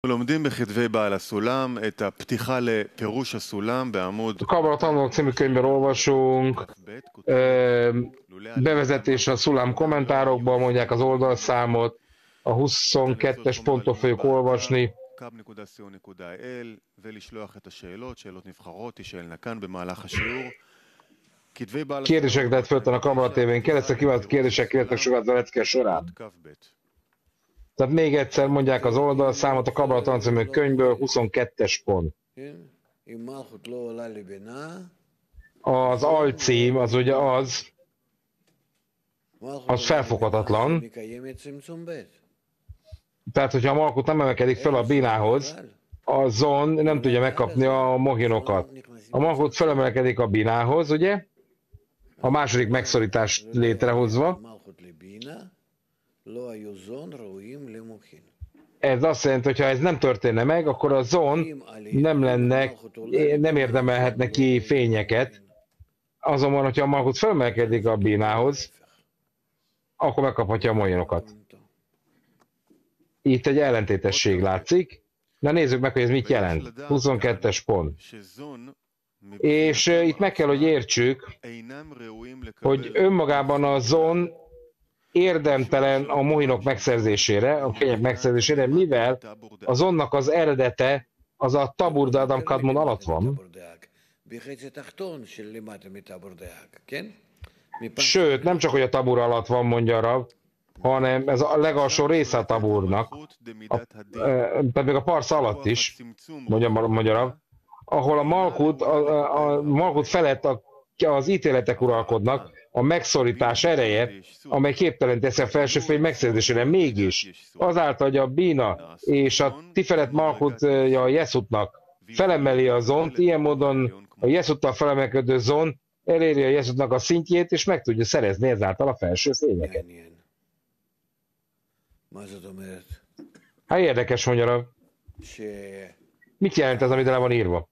לומדים בכתבי בעל הסולם את הפתיחה לפירוש הסולם בעמוד A Kabala tanulók című könyvben olvasunk, bevezetés a szulám kommentárokban, mondják az oldalszámot, a 22-es ponttól fogjuk olvasni. kab.co.il ולשלוח את השאלות, שאלות נבחרות, תשאלנה כאן במהלך השיעור. כתבי בעל Kérdéseket lehet föltenni a Kabala tévén keresztül, kívánt kérdések kértek sokat a lecke során. Tehát még egyszer mondják az oldalszámot, a Kabala tanulók című könyvből 22-es pont. Az alcím az ugye az felfoghatatlan. Tehát, hogyha a Malkut nem emelkedik fel a Binához, a Zon nem tudja megkapni a mohinokat. A Malkut felemelkedik a Binához, ugye? A második megszorítást létrehozva. Ez azt jelenti, hogy ha ez nem történne meg, akkor a Zon nem érdemelhetne ki fényeket. Azonban, hogyha a Malkut felemelkedik a Binához, akkor megkaphatja a mohinokat. Itt egy ellentétesség látszik. Na nézzük meg, hogy ez mit jelent. 22-es pont. És itt meg kell, hogy értsük, hogy önmagában a Zon érdemtelen a mohinok megszerzésére, a fények megszerzésére, mivel a Zonnak az eredete az a Tabur de Adam Kadmon alatt van. Sőt, nem csak, hogy a Tabur alatt van, mondja Rav, hanem ez a legalsó része a Taburnak, pedig a Parsz alatt is, mondja Rav, ahol a Malkut felett az ítéletek uralkodnak, a megszorítás ereje, amely képtelen teszi a felső fény megszerzésére. Mégis azáltal, hogy a Bina és a Tiferet Malkutja a Jeszutnak felemeli a Zont, ilyen módon a Jeszuttal felemelkedő Zon eléri a Jeszutnak a szintjét, és meg tudja szerezni ezáltal a felső fényeket. Hát érdekes, mondja Rav. Mit jelent ez, amit le van írva?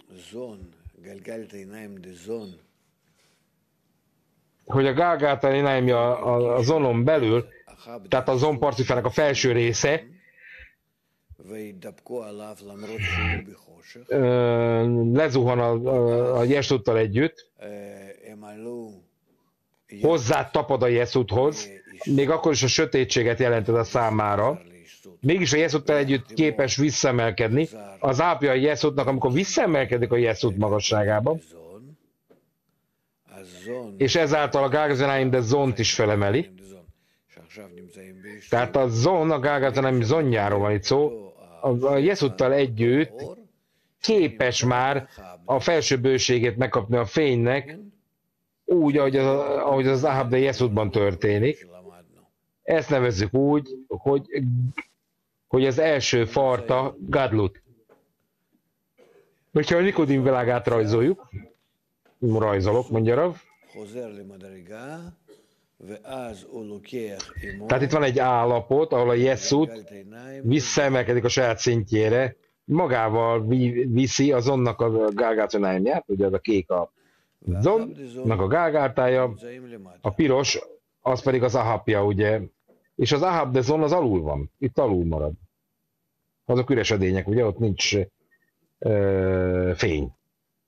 Hogy a Gálgálta Ináimja a Zonon belül, tehát a Zon partifának a felső része, lezuhan a Jesuttal együtt, hozzá tapad a Jesuthoz, még akkor is a sötétséget jelented a számára, mégis a Jesuttal együtt képes visszaemelkedni. Az ápja a Jesutnak, amikor visszaemelkedik a Jesut magasságába, és ezáltal a Gálgazenáim de Zont is felemeli. Tehát a Zon, a Gálgazenáim zonjáról van itt szó, a Jesuttal együtt képes már a felső bőségét megkapni a fénynek, úgy, ahogy az Ahab de Jesutban történik. Ezt nevezzük úgy, hogy az első farta Gadlut. Hogyha a Nikodim világát rajzoljuk, mondja Rav. Tehát itt van egy állapot, ahol a Jeszut visszaemelkedik a saját szintjére, magával viszi a Zonnak a Gálgátonáját, ugye az a kék a Zonnak a Gálgártája, a piros, az pedig az Ahabja, ugye, és az Ahab de Zon az alul van, itt alul marad. Azok üres edények, ugye, ott nincs fény.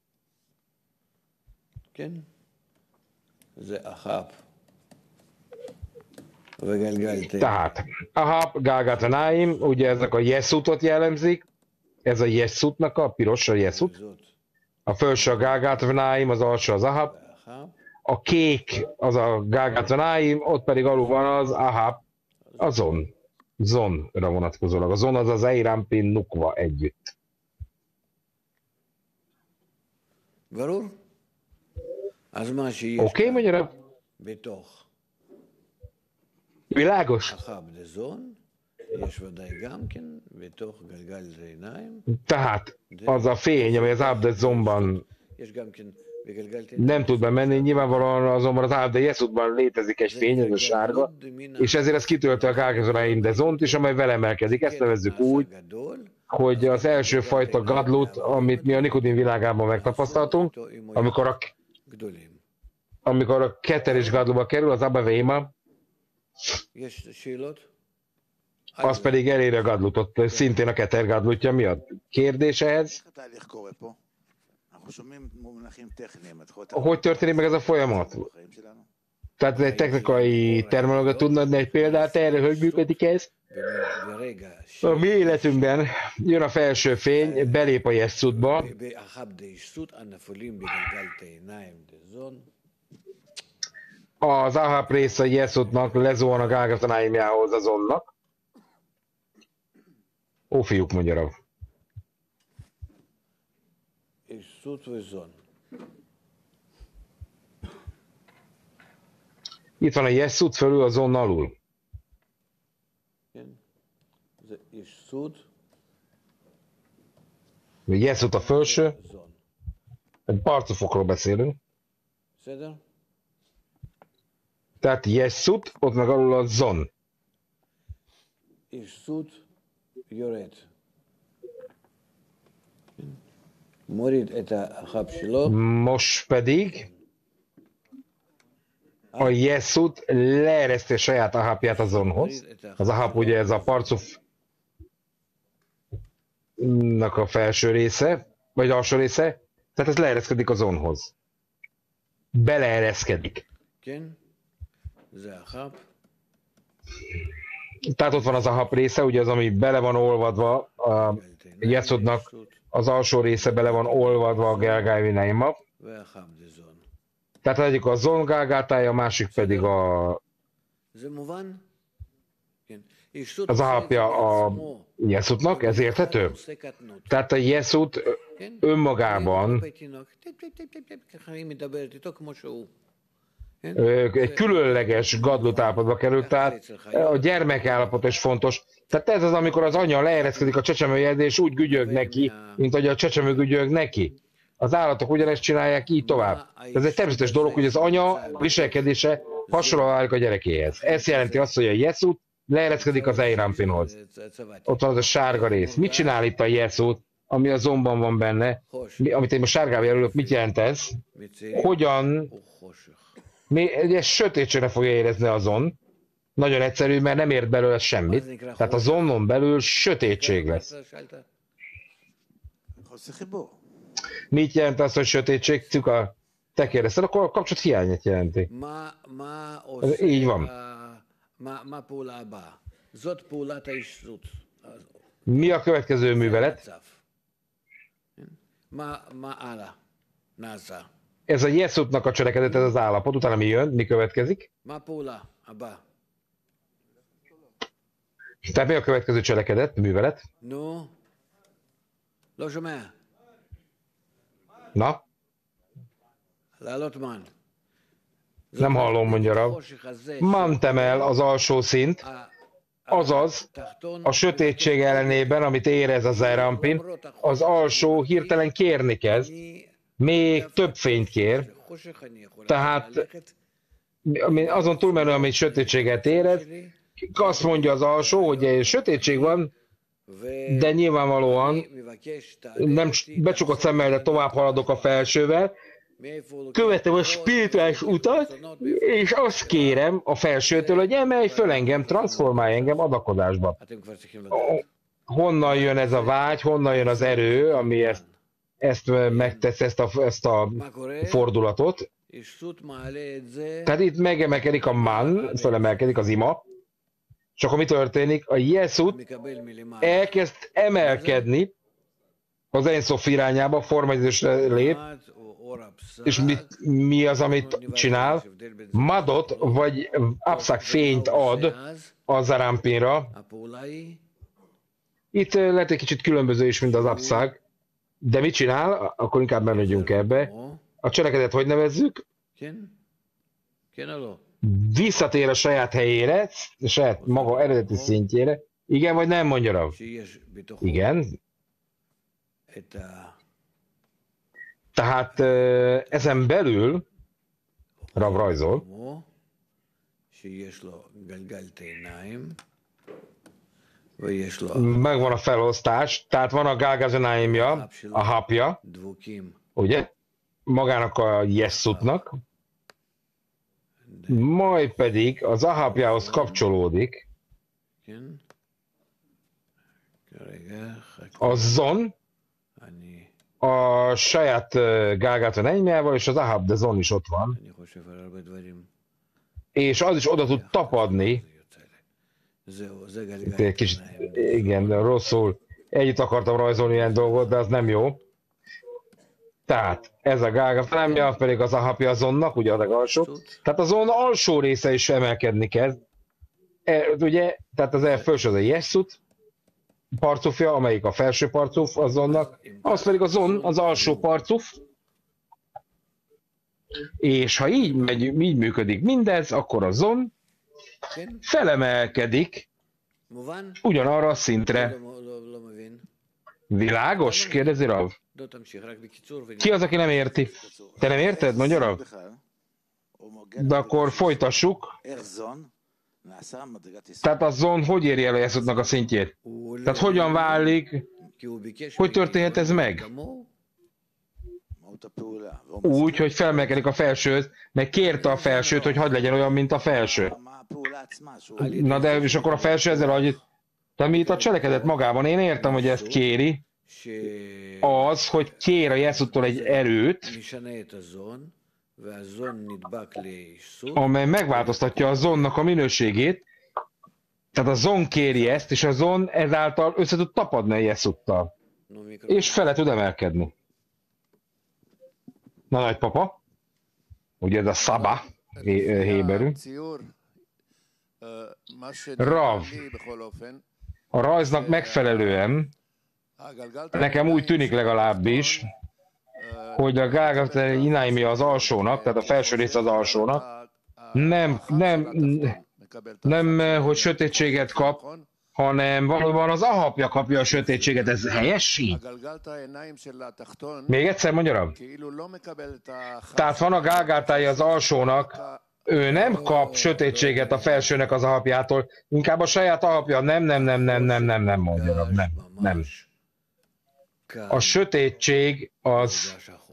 Tehát Ahab, Gálgátanáim, ugye ezek a Jeszutot jellemzik, ez a Jesutnak a piros a Jesut, a felső a Gálgátanáim, az alsó az Ahab, a kék az a Gálgátanáim, ott pedig alul van az Ahab, a Zon. Zonra vonatkozólag. A Zon az az Eirampin Nukva együtt. Oké, mondja? Világos? Tehát az a fény, amely az Ahab de Zonban nem tud bemenni, nyilvánvalóan azonban az Ahab de Jesutban létezik egy fény, ez a sárga, és ezért ez kitölti a Gálgazoraim de Zont is, amely vele emelkedik. Ezt nevezzük úgy, hogy az első fajta Gadlut, amit mi a Nikodim világában megtapasztaltunk, amikor a Keter és Gadluba kerül, az Abba Véma, az pedig eléri a gadlutot, szintén a keter gadlutja miatt. Kérdés ehhez? Hogy történik meg ez a folyamat? Tehát egy technikai terminológia tudna adni egy példát erre, hogy működik ez? A mi életünkben jön a felső fény, belép a jesszutba, az ahab része a jesszutnak lezuhan a gágatanáimjához az onnak. Ó, fiúk, mondja Rav. Itt van a jesszut fölül, a zon alul. Jesszut a felső. Egy parcufokról beszélünk. Tehát jesszut, ott meg alul a zon. Most pedig a jesszut leereszti a saját ahápját a zonhoz. Az aháp ugye ez a parcufnak a felső része, vagy alsó része, tehát ez leereszkedik a zonhoz. Beleereszkedik. Tehát ott van az ahab része, ugye az, ami bele van olvadva a jesszutnak, az alsó része bele van olvadva a Gelgájvináima. Tehát az egyik a zon gálgátája, a másik pedig az ahapja a jesszutnak, ez érthető? Tehát a jesszut önmagában egy különleges gadlut állapotba került, tehát a gyermekállapot is fontos. Tehát ez az, amikor az anya leereszkedik a csecsemőjéhez, és úgy gügyög neki, mint ahogy a csecsemő gügyög neki. Az állatok ugyanezt csinálják így tovább. Ez egy természetes dolog, hogy az anya viselkedése hasonlóan válik a gyerekéhez. Ez jelenti azt, hogy a jesszut leereszkedik az Eirampinhoz. Ott van az a sárga rész. Mit csinál itt a jesszut, ami a zomban van benne? Amit én most sárgával jelölök, mit jelent ez? Hogyan? Egy sötétségre fogja érezni azon. Nagyon egyszerű, mert nem ért belőle semmit. Tehát a zonon belül sötétség lesz. Mit jelent az, hogy sötétség? Cuka, te kérdezted, akkor a kapcsolat hiányát jelenti. Így van. Mi a következő művelet? Ez a jesszutnak a cselekedet, ez az állapot, utána mi jön, mi következik? Tehát mi a következő cselekedet, művelet? Na? Nem hallom, mondja Rav. Mantem el az alsó szint, azaz a sötétség ellenében, amit érez az Eirampin, az alsó hirtelen kérni kezd, még több fényt kér, tehát azon túlmenően, amit sötétséget érez, azt mondja az alsó, hogy sötétség van, de nyilvánvalóan nem becsukott szemmel, de tovább haladok a felsővel, követem a spirituális utat, és azt kérem a felsőtől, hogy emelj föl engem, transformálj engem adakozásba. Honnan jön ez a vágy, honnan jön az erő, ami ezt megtesz, ezt a fordulatot. Tehát itt megemelkedik a man, fölemelkedik az ima, és akkor mi történik? A jesszut elkezd emelkedni az Ensof irányába, formalizmusra lép, és mi az, amit csinál? Madot, vagy abszak fényt ad az Arampinra. Itt lehet egy kicsit különböző is, mint az abszak, de mit csinál? Akkor inkább menjünk ebbe. A cselekedet hogy nevezzük? Visszatér a saját helyére, a saját maga eredeti szintjére. Igen, vagy nem, mondja Rav? Igen. Tehát ezen belül Rav rajzol. Megvan a felosztás, tehát van a Gálgázenáimja, a hapja, ugye? Magának a jesszutnak, majd pedig az ahapjához kapcsolódik A Zon a saját Gálgátran enymével, és az Ahab de Zon is ott van. És az is oda tud tapadni. Egy kicsit, igen, rosszul. Együtt akartam rajzolni ilyen dolgot, de az nem jó. Tehát ez a Gálgátran, pedig az Ahabja a Zonnak, ugye a legalsó. Tehát a Zon alsó része is emelkedni kezd. Ugye, tehát az felső az a Jessut parcufja, amelyik a felső parcuf a Zonnak, az pedig a Zon az alsó parcuf. És ha így működik mindez, akkor a Zon felemelkedik ugyanarra a szintre. Világos? Kérdezi Rav. Ki az, aki nem érti? Te nem érted? Mondja Rav? De akkor folytassuk. Tehát a Zon hogy éri el a Jeszutnak a szintjét? Tehát hogyan válik? Hogy történhet ez meg? Úgy, hogy felmelkedik a felsőt, meg kérte a felsőt, hogy hadd legyen olyan, mint a felső. Na de és akkor a felső ezzel, hogy de mi itt a cselekedet magában, én értem, hogy ezt kéri, az, hogy kér a Jeszuttól egy erőt, amely megváltoztatja a Zonnak a minőségét, tehát a Zon kéri ezt, és a Zon ezáltal össze tud tapadni a Jeszuttal, és fele tud emelkedni. Na nagypapa, ugye ez a Szaba héberű. Rav, a rajznak megfelelően, nekem úgy tűnik legalábbis, hogy a Gálgátran Inaimi az alsónak, tehát a felső rész az alsónak, nem, hogy sötétséget kap, hanem valóban az Ahabja kapja a sötétséget. Ez helyes így? Még egyszer mondjam. Tehát van a Gálgátája az alsónak, ő nem kap sötétséget a felsőnek az Ahabjától, inkább a saját Ahabja. Nem, mondjam, nem. A sötétség az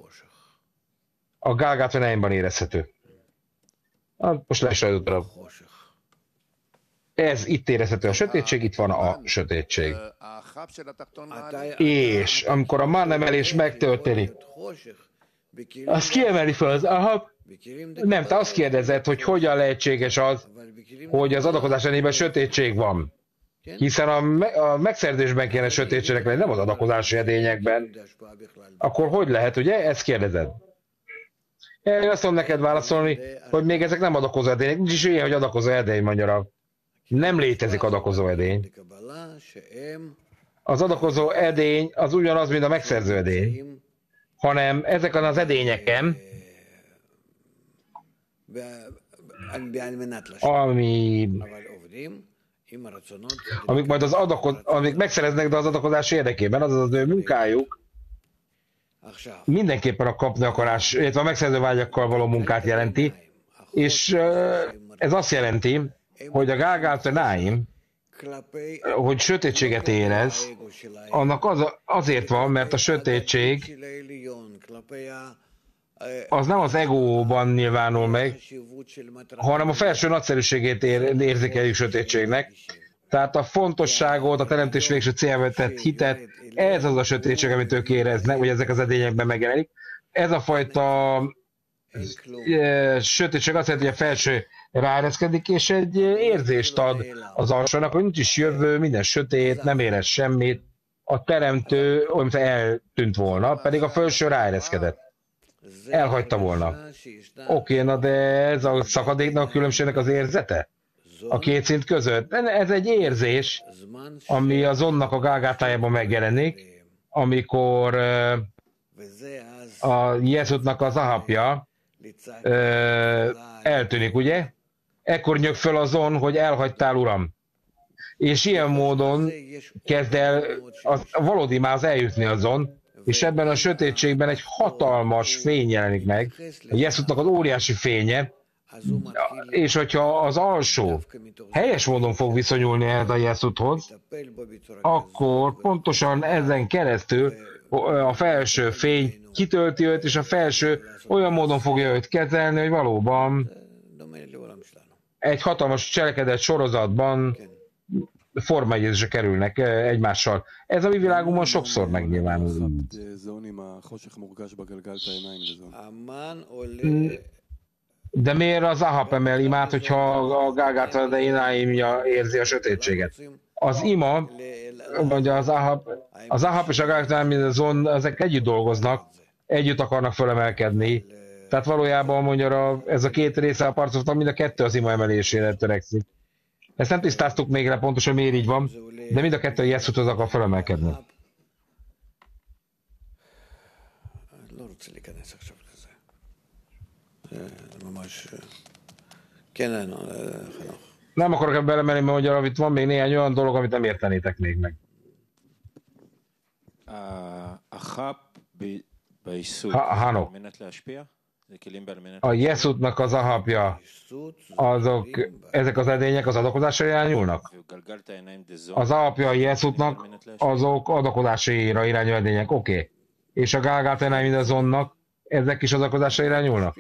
a Gálgátran enyben érezhető. Most lesajtott Rav. Ez itt érezhető a sötétség, itt van a sötétség. És amikor a mannemelés megtörténik, azt kiemeli fel az Ahab. Nem, te azt kérdezed, hogy hogyan lehetséges az, hogy az adakozás ellenében sötétség van. Hiszen a megszerzésben kéne sötétségnek lenni, nem az adakozási edényekben. Akkor hogy lehet, ugye? Ezt kérdezed. Én azt tudom neked válaszolni, hogy még ezek nem adakozó edények. Nincs is ilyen, hogy adakozó edény, mondja. Nem létezik adakozó edény. Az adakozó edény az ugyanaz, mint a megszerző edény, hanem ezeken az edényeken, amik majd amik megszereznek, de az adakozás érdekében, azaz az ő munkájuk, mindenképpen a kapni akarás, illetve a megszerző vágyakkal való munkát jelenti, és ez azt jelenti, hogy a Gálgátran, hogy sötétséget érez, annak azért van, mert a sötétség az nem az egóban nyilvánul meg, hanem a felső nagyszerűségét érzékeljük sötétségnek. Tehát a fontosságot, a teremtés végső céljába tett hitet, ez az a sötétség, amit ők éreznek, vagy ezek az edényekben megjelenik. Ez a fajta sötétség azt jelenti, hogy a felső ráereszkedik, és egy érzést ad az alsónak, hogy nincs is jövő, minden sötét, nem érez semmit. A teremtő olyan, mintha eltűnt volna, pedig a felső ráereszkedett. Elhagyta volna. Oké, na de ez a szakadéknak, a különbségnek az érzete? A két szint között? Ez egy érzés, ami a Zonnak a Gálgátájában megjelenik, amikor a Jeszutnak az Ahabja eltűnik, ugye? Ekkor nyög föl a Zon, hogy elhagytál, uram. És ilyen módon kezd el a valódi máz eljutni a Zon, és ebben a sötétségben egy hatalmas fény jelenik meg, a Jeszutnak az óriási fénye, és hogyha az alsó helyes módon fog viszonyulni ehhez a Jeszuthoz, akkor pontosan ezen keresztül a felső fény kitölti őt, és a felső olyan módon fogja őt kezelni, hogy valóban egy hatalmas cselekedet sorozatban formaegyezésre kerülnek egymással. Ez a mi világunkban sokszor megnyilvánul. De miért az Ahab emel imát, hogyha a Gálgálta de Ináimja érzi a sötétséget? Az ima, vagy az Ahab és a Gálgálta ezek együtt dolgoznak, együtt akarnak fölemelkedni. Tehát valójában mondja, ez a két része a parcofnak mind a kettő az ima emelésére törekszik. Ezt nem tisztáztuk még le pontosan, miért így van, de mind a kettő Jeszuthoz akar fölemelkedni. Nem akarok ebbe belemenni, mert mondja, itt van még néhány olyan dolog, amit nem értenétek még meg. Hanok. A Jeszutnak az Ahabja, ezek az edények az adakozásra irányulnak? Az Ahabja a Jeszutnak, azok adakozásra irányuló edények, oké. És a Gálgálta Enáimidazonnak, ezek is adakozásra irányulnak?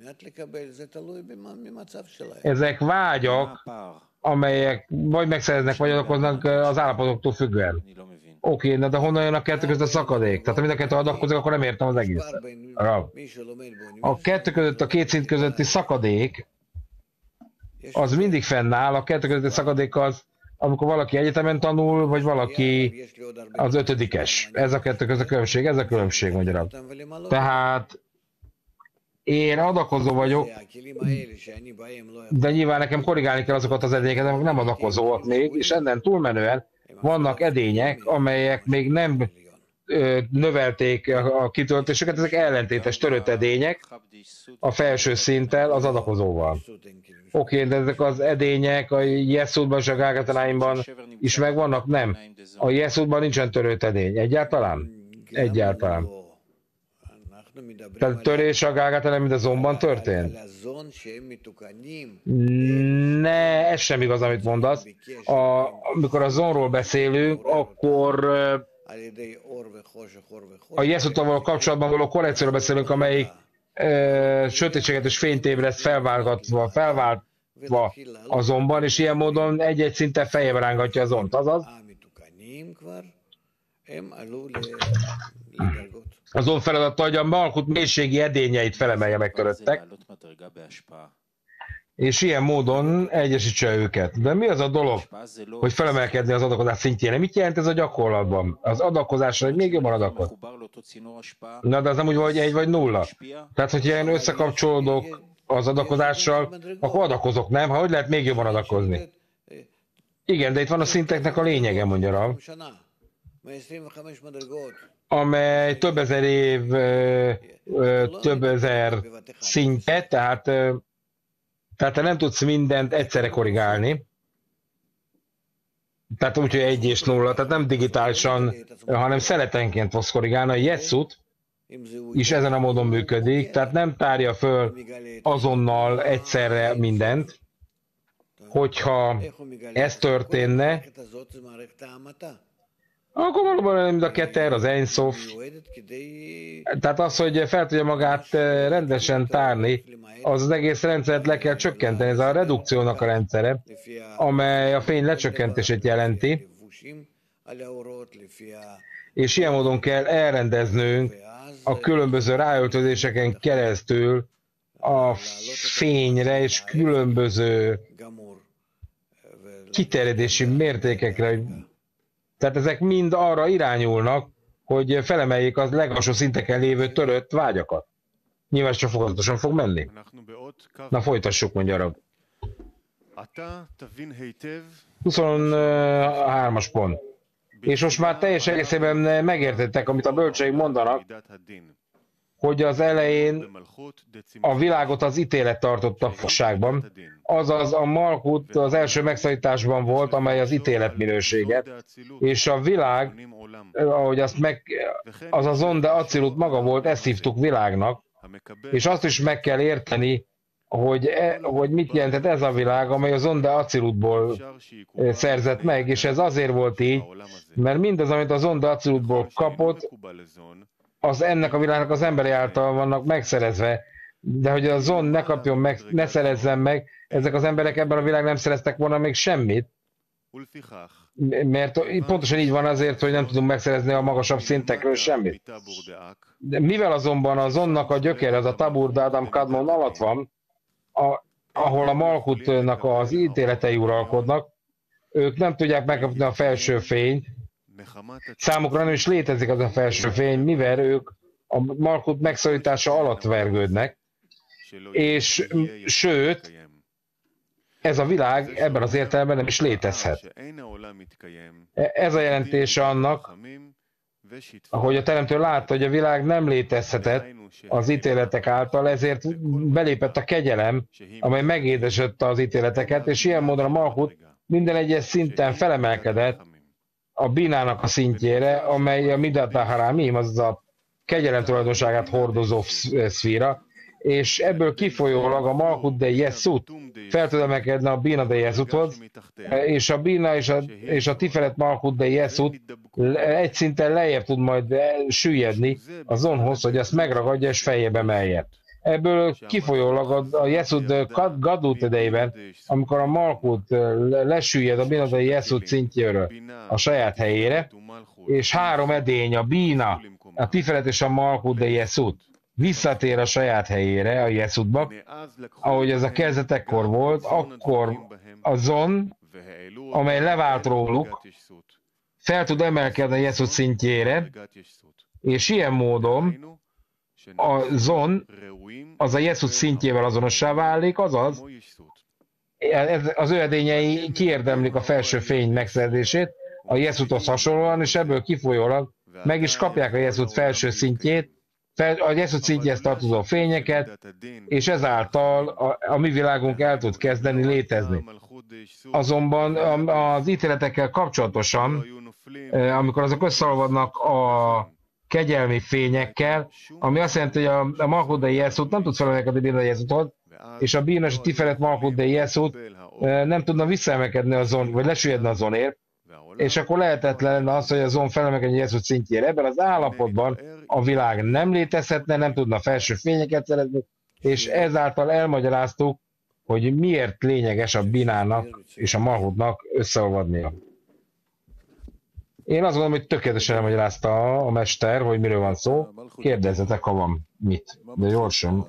Ezek vágyak, amelyek vagy megszereznek, vagy adakoznak az állapotoktól függően. Oké, de honnan jön a kettő között a szakadék? Tehát ha mind a kettő adakozik, akkor nem értem az egészet. A kettő között, a két szint közötti szakadék, az mindig fennáll. A kettő közötti szakadék az, amikor valaki egyetemen tanul, vagy valaki az ötödikes. Ez a kettő között a különbség, ez a különbség magyarul. Tehát én adakozó vagyok, de nyilván nekem korrigálni kell azokat az edényeket, amik nem adakozóak még, és ennen túlmenően vannak edények, amelyek még nem növelték a kitöltéseket, ezek ellentétes törött edények a felső szinttel, az adakozóval. Oké, de ezek az edények a Jeszutban és a Gálgálta Enáimban is megvannak? Nem. A Jeszutban nincsen törött edény. Egyáltalán? Egyáltalán. Tehát törés a Gálgálta Enáimidazonban történt? Ne, ez sem igaz, amit mondasz. Amikor a zonról beszélünk, akkor a Jeszuttal való kapcsolatban való korrekcióról beszélünk, amelyik sötétséget és fényt ébreszt felváltva azonban, és ilyen módon egy-egy szinten feljebb rángatja az ont, azaz? Azon feladata, hogy a Malkut mélységi edényeit felemelje megtöröttek, és ilyen módon egyesítse őket. De mi az a dolog, hogy felemelkedni az adakozás szintjére? Mit jelent ez a gyakorlatban? Az adakozásra, hogy még jobban adakoz? Na, de az nem úgy van, hogy 1 vagy 0. Tehát, hogyha én összekapcsolódok az adakozással, akkor adakozok, nem? Hogy lehet még jobban adakozni? Igen, de itt van a szinteknek a lényege, mondja Rav, amely több ezer év, több ezer szintje, tehát te nem tudsz mindent egyszerre korrigálni. Tehát úgy, hogy 1 és 0, tehát nem digitálisan, hanem szeletenként fogsz korrigálni. A Jeszut is ezen a módon működik, tehát nem tárja föl azonnal egyszerre mindent. Hogyha ez történne, akkor valóban mind a ketter, az Ein Sof. Tehát az, hogy fel tudja magát rendesen tárni, az egész rendszert le kell csökkenteni. Ez a redukciónak a rendszere, amely a fény lecsökkentését jelenti. És ilyen módon kell elrendeznünk a különböző ráöltözéseken keresztül a fényre és különböző kiterjedési mértékekre. Tehát ezek mind arra irányulnak, hogy felemeljék az legalsó szinteken lévő törött vágyakat. Nyilván csak fokozatosan fog menni. Na folytassuk, mondja Rav. 23-as pont. És most már teljes egészében megértettek, amit a bölcseik mondanak, hogy az elején a világot az ítélet tartotta fogságban, azaz a Malkut az első megszállításban volt, amely az ítélet minőséget, és a világ, ahogy az a Zonde Acilut maga volt, ezt hívtuk világnak, és azt is meg kell érteni, hogy mit jelentett ez a világ, amely a Zonde Acilutból szerzett meg, és ez azért volt így, mert mindaz, amit a Zonde Acilutból kapott, az ennek a világnak az emberi által vannak megszerezve, de hogy a Zon ne kapjon meg, ne szerezzen meg, ezek az emberek ebben a világ nem szereztek volna még semmit, mert pontosan így van azért, hogy nem tudunk megszerezni a magasabb szintekről semmit. De mivel azonban a zonnak a gyökere, az a Tabur Dádám Kadmon alatt van, ahol a Malkutnak az ítéletei uralkodnak, ők nem tudják megkapni a felső fényt, számukra nem is létezik az a felső fény, mivel ők a Malkut megszorítása alatt vergődnek, és sőt, ez a világ ebben az értelemben nem is létezhet. Ez a jelentése annak, ahogy a Teremtő látta, hogy a világ nem létezhetett az ítéletek által, ezért belépett a kegyelem, amely megédesítette az ítéleteket, és ilyen módon a Malkut minden egyes szinten felemelkedett a Binának a szintjére, amely a Midat HaRamim, azaz a kegyelem tulajdonságát hordozó szféra, és ebből kifolyólag a Malkut de Yesut fel tud emelkedni a Bina de Yesuthoz, és a Bina és a Tiferet Malkut de Yesut egy szinten lejjebb tud majd süllyedni a Zonhoz, hogy azt megragadja és feljebb emelje. Ebből kifolyólag a Yesut Gadlut idejében, amikor a Malkut lesüllyed a Bina de Yesut szintjéről a saját helyére, és három edény, a Bina, a Tiferet és a Malkut de Yesut visszatér a saját helyére, a Yesutba, ahogy ez a kezdetekkor volt, akkor a Zon, amely levált róluk, fel tud emelkedni a Yesut szintjére, és ilyen módon a Zon az a Yesut szintjével azonossá válik, azaz az ő edényei kiérdemlik a felső fény megszerzését a Yesuthoz hasonlóan, és ebből kifolyólag meg is kapják a Yesut felső szintjét, a Yesut szintjéhez tartozó fényeket, és ezáltal a mi világunk el tud kezdeni létezni. Azonban az ítéletekkel kapcsolatosan, amikor azok összeolvadnak a kegyelmi fényekkel, ami azt jelenti, hogy a Malkut de Yesut nem tud felemelkedni a Bina de Yesuthoz, és a Bina és a Tiferet Malkut de Yesut nem tudna visszaemelkedni a Zon, vagy lesüllyedni a Zonért, és akkor lehetetlen lenne az, hogy a Zon felemelkedjen a Yesut szintjére. Ebben az állapotban a világ nem létezhetne, nem tudna felső fényeket szerezni, és ezáltal elmagyaráztuk, hogy miért lényeges a Binának és a Malkutnak összeolvadnia. Én azt gondolom, hogy tökéletesen elmagyarázta a mester, hogy miről van szó. Kérdezzetek, ha van mit. De gyorsan.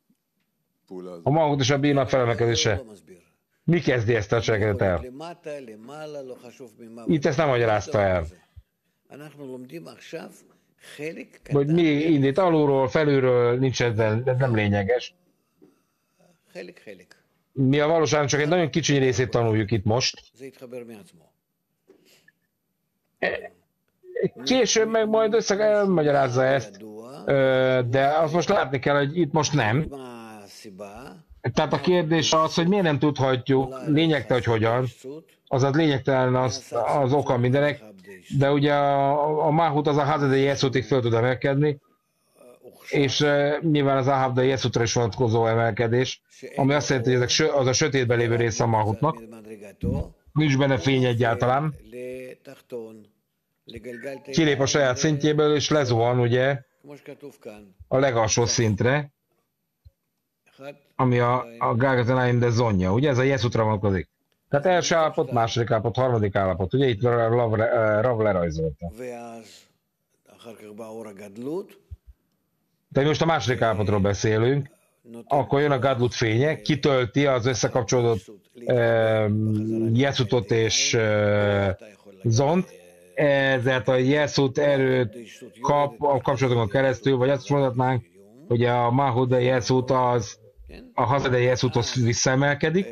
A Malkut és a Bina felemelkedése. Mi kezdi ezt a cselekedet el? Itt ezt nem magyarázta el. Hogy mi indít alulról, felülről, nincs ez nem lényeges. Mi a valóságban csak egy nagyon kicsi részét tanuljuk itt most. Később meg majd elmagyarázza ezt, de azt most látni kell, hogy itt most nem. Tehát a kérdés az, hogy miért nem tudhatjuk lényegtelen, hogy hogyan, azaz lényegtelen az oka mindenek, de ugye a Malkut az a Hazad de Yesutig föl tud emelkedni, és nyilván az Ahab de Yesutra is vonatkozó emelkedés, ami azt jelenti, hogy az a sötétben lévő része a Malkutnak, nincs benne fény egyáltalán, kilép a saját szintjéből, és lezuhan ugye a legalsó szintre, ami a Gágazenáim de Zonja, ugye ez a Yesutra vonatkozik. Tehát első állapot, második állapot, harmadik állapot, ugye itt Rav lerajzolta. De most a második állapotról beszélünk, akkor jön a Gadlut fénye, kitölti az összekapcsolódott Yesutot és Zont, ezért a Yesut erőt kap a kapcsolatokon keresztül, vagy azt mondhatnánk, hogy a Malkut de Yesut az a Hazad de Yesuthoz visszaemelkedik,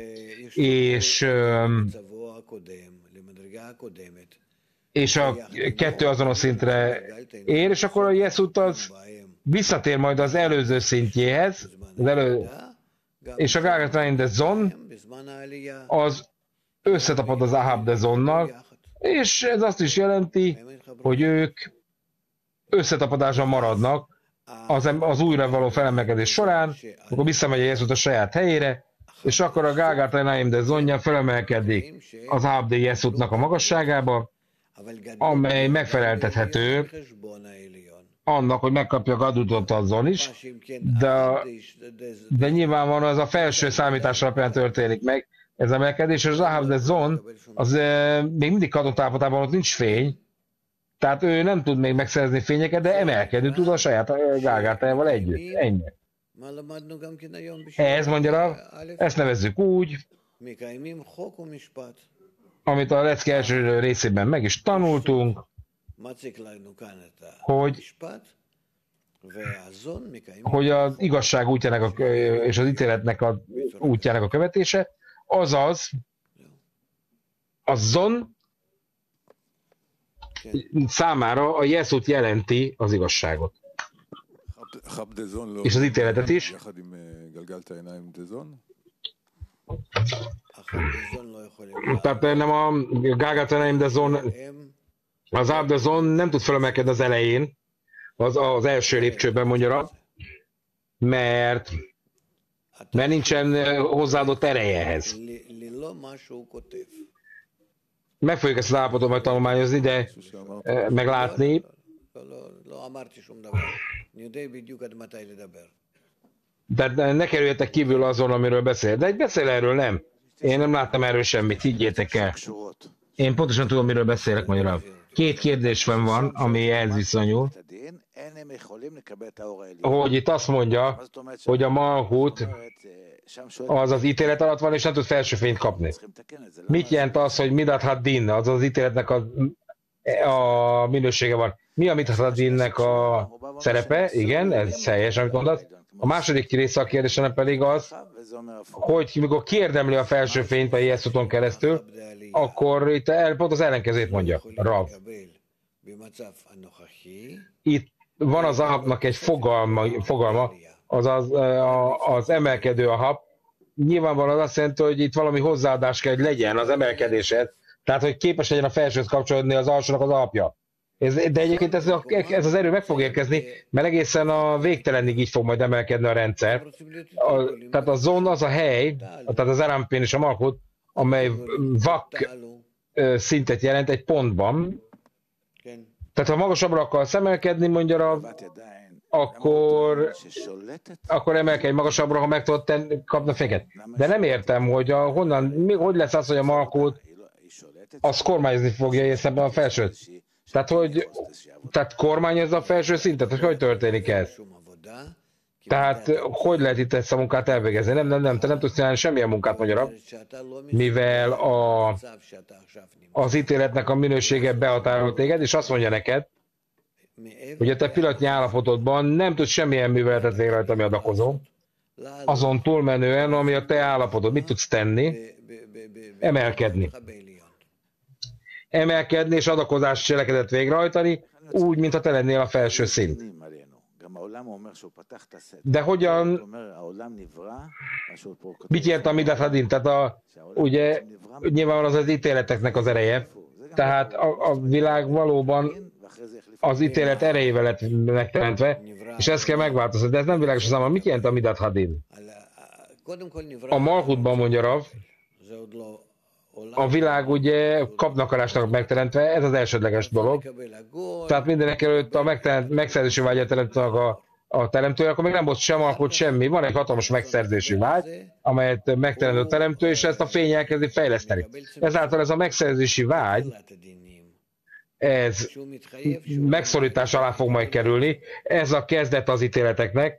és a kettő azonos szintre ér, és akkor a Yesut az visszatér majd az előző szintjéhez, és a Gágatrain de Zon az összetapad az Ahab de Zonnal, és ez azt is jelenti, hogy ők összetapadásban maradnak az újra való felemelkedés során, akkor visszamegy a Yesut a saját helyére, és akkor a Gágatrain de Zonja felemelkedik az Ahab de Yesutnak a magasságába, amely megfeleltethető annak, hogy megkapja a Gadlutot azon is, de nyilvánvalóan az a felső számítás alapján történik meg, ez emelkedés, és az Ahab de Zon, az még mindig katonát állapotában, ott nincs fény, tehát ő nem tud még megszerezni fényeket, de emelkedni tud a saját gálgátájával együtt. Ennyi. Ez, mondja, ezt nevezzük úgy, amit a lecke első részében meg is tanultunk, hogy az igazság útjának és az ítéletnek a útjának a követése, azaz a zon számára a jeszút jelenti az igazságot. És az ítéletet is. Tehát nem a Gálgátanáim de Zon, az Ahab de Zon nem tud felemelkedni az elején, az első lépcsőben, mondja, mert nincsen hozzáadott ereje ehhez. Meg fogjuk ezt az állapotot majd tanulmányozni, de meglátni. De ne kerüljetek kívül azon, amiről beszél. De egy beszél erről, nem. Én nem láttam erről semmit, higgyétek el. Én pontosan tudom, miről beszélek, magyarul. 2 kérdés van, ami ehhez viszonyul. Hogy itt azt mondja, hogy a Malhut az az ítélet alatt van, és nem tud felső fényt kapni. Mit jelent az, hogy Midat Haddin, az az ítéletnek a minősége van? Mi a Midat Haddinnek a szerepe? Igen, ez helyes, amit mondasz. A második része a kérdésemnek pedig az, hogy mikor kiérdemli a felső fényt a Jeszúton keresztül, akkor itt pont az ellenkezőt mondja, Rav. Itt van az Ahabnak egy fogalma, az emelkedő Ahab. Nyilvánvalóan azt jelenti, hogy itt valami hozzáadás kell, hogy legyen az emelkedésed, tehát hogy képes legyen a felsőt kapcsolódni az alsónak az alapja. De egyébként ez az erő meg fog érkezni, mert egészen a végtelenig így fog majd emelkedni a rendszer. Tehát a zón az a hely, tehát az Erampén és a Malhut, amely vak szintet jelent egy pontban. Tehát ha magasabbra akarsz emelkedni, mondja, akkor emelkedj magasabbra, ha meg tudod kapni a féket. De nem értem, hogy hogy lesz az, hogy a Malhut az kormányozni fogja észrebben a felsőt. Tehát kormányozza a felső szintet, hogy történik ez? Tehát hogy lehet itt ezt a munkát elvégezni? Nem, te nem tudsz csinálni semmilyen munkát, magyarul, mivel az ítéletnek a minősége behatárol téged, és azt mondja neked, hogy a te pillanatnyi állapotodban nem tudsz semmilyen műveletet végrehajtani, ami adakozó, azon túlmenően, ami a te állapotod. Mit tudsz tenni? Emelkedni és adakozás cselekedet végrehajtani, úgy, mintha te lennél a felső szint. De hogyan, mit jelent a Midat Hadin? Tehát ugye nyilvánvalóan az ítéleteknek az ereje, tehát a világ valóban az ítélet erejével lett megteremtve, és ezt kell megváltoztatni. De ez nem világos számomra. Mit jelent a Midat Hadin? A Malhutban, mondja Rav, a világ ugye kapnakarásnak megteremtve, ez az elsődleges dolog. Tehát mindenek előtt a megszerzési vágyat teremtnek a teremtő, akkor még nem volt sem alkot, semmi. Van egy hatalmas megszerzési vágy, amelyet megteremtő a teremtő, és ezt a fény elkezdi fejleszteni. Ezáltal ez a megszerzési vágy, ez megszorítás alá fog majd kerülni. Ez a kezdet az ítéleteknek,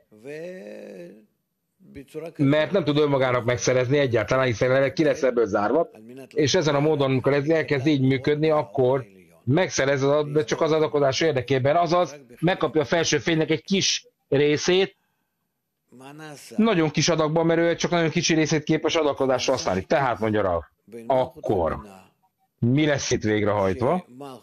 mert nem tud önmagának megszerezni egyáltalán, hiszen ki lesz ebből zárva, és ezen a módon, amikor ez elkezd így működni, akkor megszerez, de csak az adakozás érdekében, azaz megkapja a felső fénynek egy kis részét, nagyon kis adagban, mert ő csak nagyon kicsi részét képes adakozásra használni. Tehát mondja Rav, akkor mi lesz itt végrehajtva?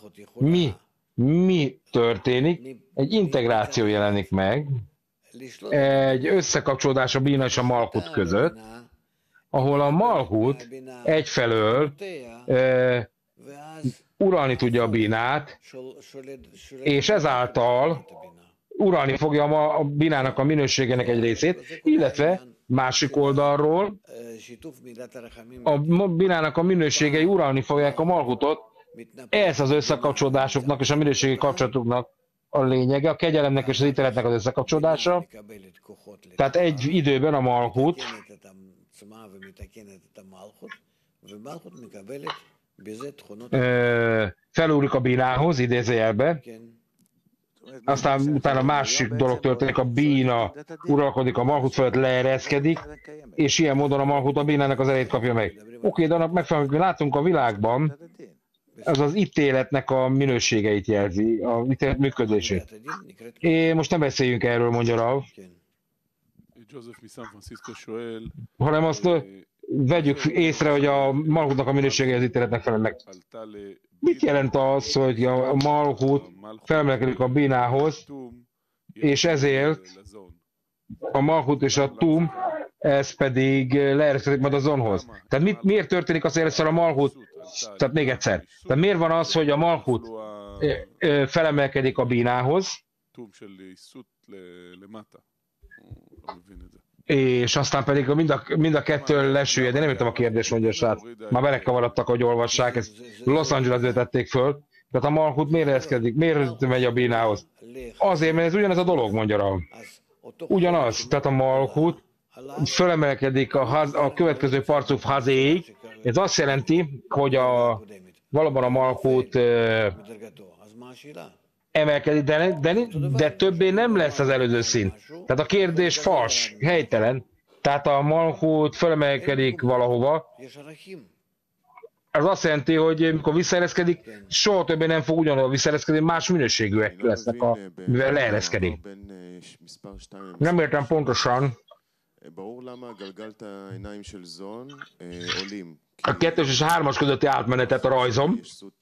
Mi történik? Egy integráció jelenik meg, egy összekapcsolódás a Bína és a Malhut között, ahol a Malhut egyfelől uralni tudja a Bínát, és ezáltal uralni fogja a Bínának a minőségének egy részét, illetve másik oldalról a Bínának a minőségei uralni fogják a Malhutot. Ez az összekapcsolódásoknak és a minőségi kapcsolatoknak a lényege, a kegyelemnek és az ítéletnek az összekapcsolódása. Tehát egy időben a Malhut Felugrik a bínához, idézőjelbe, aztán utána másik dolog történik, a bína uralkodik a malhut felett, leereszkedik, és ilyen módon a malhut a bínának az erejét kapja meg. Oké, de annak megfelelően, hogy látunk a világban, az az ítéletnek a minőségeit jelzi, a ítélet működését. Most nem beszéljünk erről, mondja Rav, hanem azt vegyük észre, hogy a malhutnak a minősége az ítéletnek felel meg. Mit jelent az, hogy a malhut felemelkedik a bínához, és ezért a malhut és a tum, ez pedig leereszkedik majd a zonhoz. Tehát miért történik az, hogy először a malhut, tehát még egyszer, tehát miért van az, hogy a malhut felemelkedik a bínához, és aztán pedig mind a kettő lesüllyed. Én nem értem a kérdést, mondja a srác. Már belekavarodtak, hogy olvassák, ezt Los Angelesbe tették föl. Tehát a malhut miért ereszkedik, miért megy a bínához? Azért, mert ez ugyanez a dolog, mondja Rav. Ugyanaz, tehát a malhut fölemelkedik a következő parcuf hazéig. Ez azt jelenti, hogy valóban a malhut emelkedik, de többé nem lesz az előző szint. Tehát a kérdés fals, helytelen. Tehát a malhut fölemelkedik valahova. Ez azt jelenti, hogy amikor visszaereszkedik, soha többé nem fog ugyanolyan visszaereszkedni, más minőségűek lesznek, mivel leereszkedik. Nem értem pontosan. A 2-es és a 3-as közötti átmenetet a rajzom.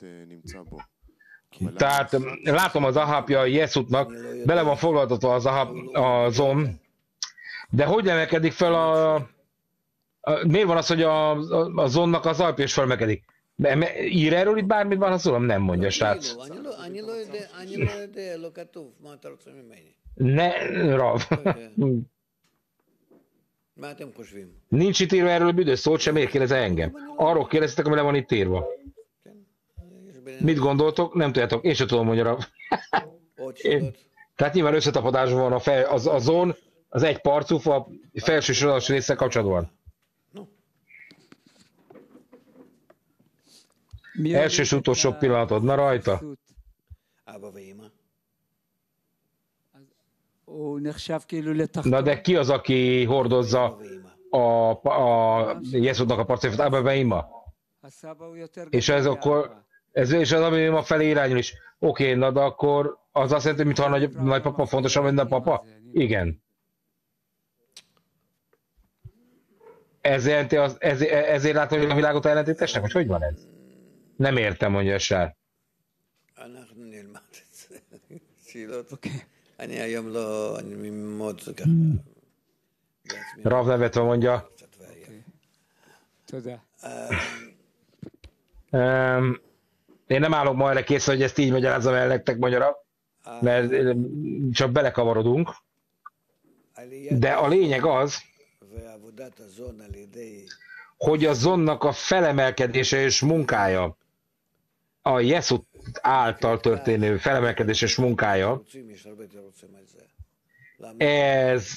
Tehát látom az ahápja a Jeszutnak, bele van foglaltatva a zon, de hogy emelkedik fel miért van az, hogy a zonnak az alapja is felmekedik? Ír erről itt bármit van, az uram? Nem mondja, srác. Ne, Rav. Nincs itt írva erről a büdös szót sem, miért kérdez engem? Arról kérdeztek, ami le van itt írva. Mit gondoltok? Nem tudjátok. Én sem tudom, mondja Rav. Tehát nyilván összetapadásban van a zón, az egy parcuf a felső soros része kapcsolatban. Első és utolsó pillanatod, na rajta. Na de ki az, aki hordozza a Jeszudnak a parcufot? Abba Veima. És ez akkor, és az Abba Veima felé irányul is. Oké, na de akkor az azt jelenti, mintha a nagypapa fontosabb, mint a papa? Igen. Ezért látom, hogy a világot ellentétesnek? Vagy hogy van ez? Nem értem, mondja a sár. Rav nevetve mondja. Én nem állok ma erre kész, hogy ezt így magyarázzam el nektek, mondja, mert csak belekavarodunk. De a lényeg az, hogy a zonnak a felemelkedése és munkája, a Jeszut által történő felemelkedés és munkája, ez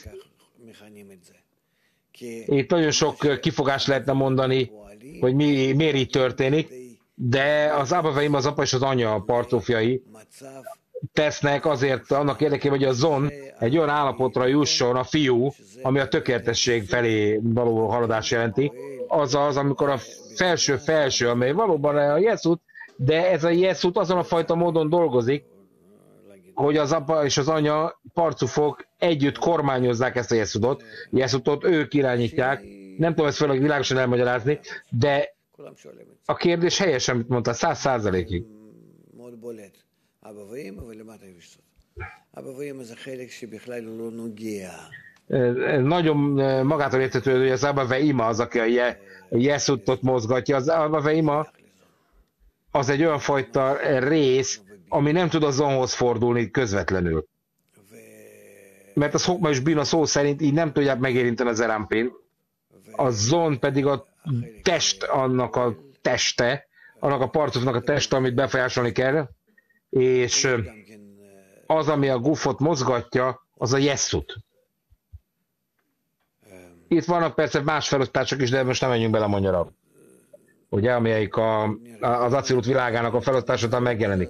itt nagyon sok kifogást lehetne mondani, hogy miért így történik, de az Abba Veima, az apa és az anya partófjai tesznek azért annak érdekében, hogy a zon egy olyan állapotra jusson, a fiú, ami a tökéletesség felé való haladás jelenti, azaz, amikor a felső, amely valóban a Jeszut, de ez a Jeszut azon a fajta módon dolgozik, hogy az apa és az anya parcufok együtt kormányozzák ezt a Jeszutot, ők irányítják. Nem tudom ezt főleg világosan elmagyarázni, de a kérdés helyesen, amit mondta, 100%-ig. Nagyon magától értetődő, hogy az Abba Veima az, aki a Jeszutot mozgatja. Az Abba Veima az egy olyan fajta rész, ami nem tud a zonhoz fordulni közvetlenül. Mert az Hokma és Bina szó szerint így nem tudják megérinteni az Erampin. A zon pedig a test, annak a teste, annak a parcufnak a teste, amit befolyásolni kell, és az, ami a gufot mozgatja, az a Jeszut. Itt vannak persze más felosztások is, de most nem menjünk bele, mondja. Ugye, amelyik az Acilut világának a felosztásában megjelenik.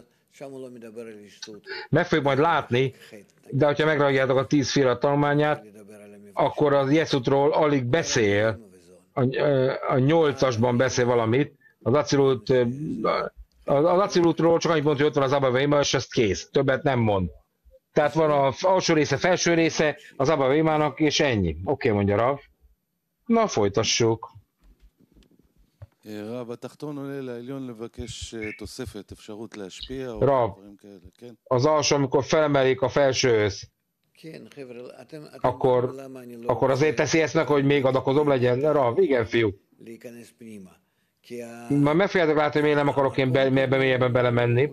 Meg fogjuk majd látni, de ha megragadjátok a 10 fira tanulmányát, akkor az Jeszutról alig beszél, a 8-asban beszél valamit, az Acilutról csak annyit mond, hogy ott van az Abba Veima, és ezt kész, többet nem mond. Tehát van az alsó része, felső része az Abba Veimának, és ennyi. Oké, mondja Rav. Na, folytassuk. Rav, az alsó, amikor felemelik a felsőhöz, akkor azért teszi ezt meg, hogy még adakozóbb legyen? Rav, igen, fiú. Majd meg fogjátok látni, hogy miért nem akarok én mélyebben belemenni.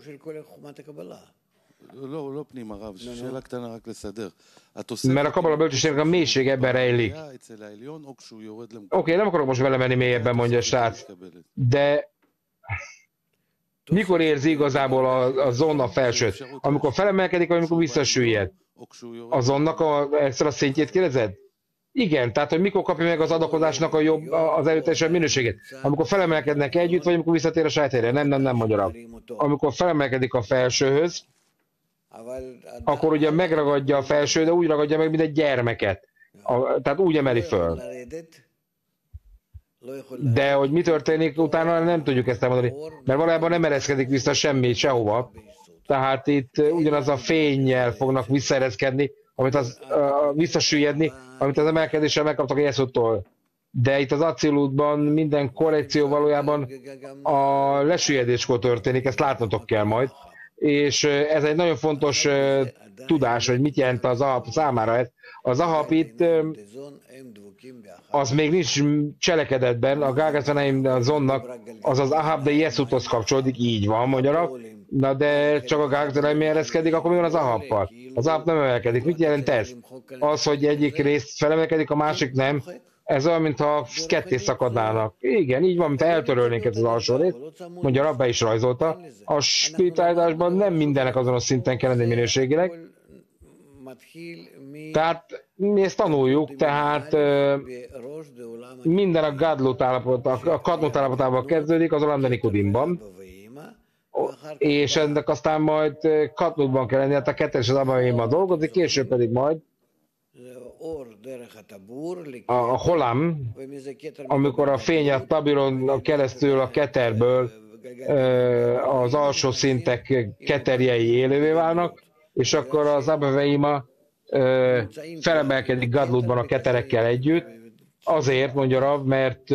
Mert a kabala bölcsességnek a mélység ebben rejlik. Oké, nem akarok most belemenni mélyebben, mondja a srác. De mikor érzi igazából a zonna felsőt? Amikor felemelkedik, vagy amikor visszasüllyed? A zonnak egyszer a szintjét kérdezed? Igen, tehát hogy mikor kapja meg az adakozásnak a jobb, az erőteljesebb minőségét? Amikor felemelkednek együtt, vagy amikor visszatér a saját helyre? Nem magyarul. Amikor felemelkedik a felsőhöz, akkor ugye megragadja a felső, de úgy ragadja meg, mint egy gyermeket. Tehát úgy emeli föl. De hogy mi történik utána, nem tudjuk ezt elmondani. Mert valójában nem ereszkedik vissza semmi, sehova. Tehát itt ugyanaz a fénnyel fognak visszaereszkedni, amit visszasüllyedni, amit az emelkedéssel megkaptak a Jeszuttól. De itt az Acilutban minden korrekció valójában a lesüllyedéskor történik, ezt látnotok kell majd. És ez egy nagyon fontos tudás, hogy mit jelent az Ahab számára ez. Az Ahab itt, az még nincs cselekedetben, a Gágászvenaim a Zonnak, az az Ahab de Jeszuthoz kapcsolódik, így van, magyarul. Na de csak a Gágászvenaim ereszkedik, akkor mi van az Ahabbal? Az Ahab nem emelkedik. Mit jelent ez? Az, hogy egyik rész felemelkedik, a másik nem. Ez olyan, mintha ketté szakadnának. Igen, így van, mintha eltörölnénk ezt az alsó részt. Mondja, Rabbe is rajzolta. A spiritualitásban nem mindenek azonos szinten kell lenni minőségileg. Tehát mi ezt tanuljuk, tehát minden a gadlut állapotában, a kadnut állapotában kezdődik, az Olam de Nikodimban. És ennek aztán majd kadnutban kell lenni, hát a kettes az Abba dolgozik, később pedig majd a Holam, amikor a fény a Tabiron keresztül a keterből az alsó szintek keterjei élővé válnak, és akkor az Abba Veima felemelkedik Gadlutban a keterekkel együtt, azért mondja Rav, mert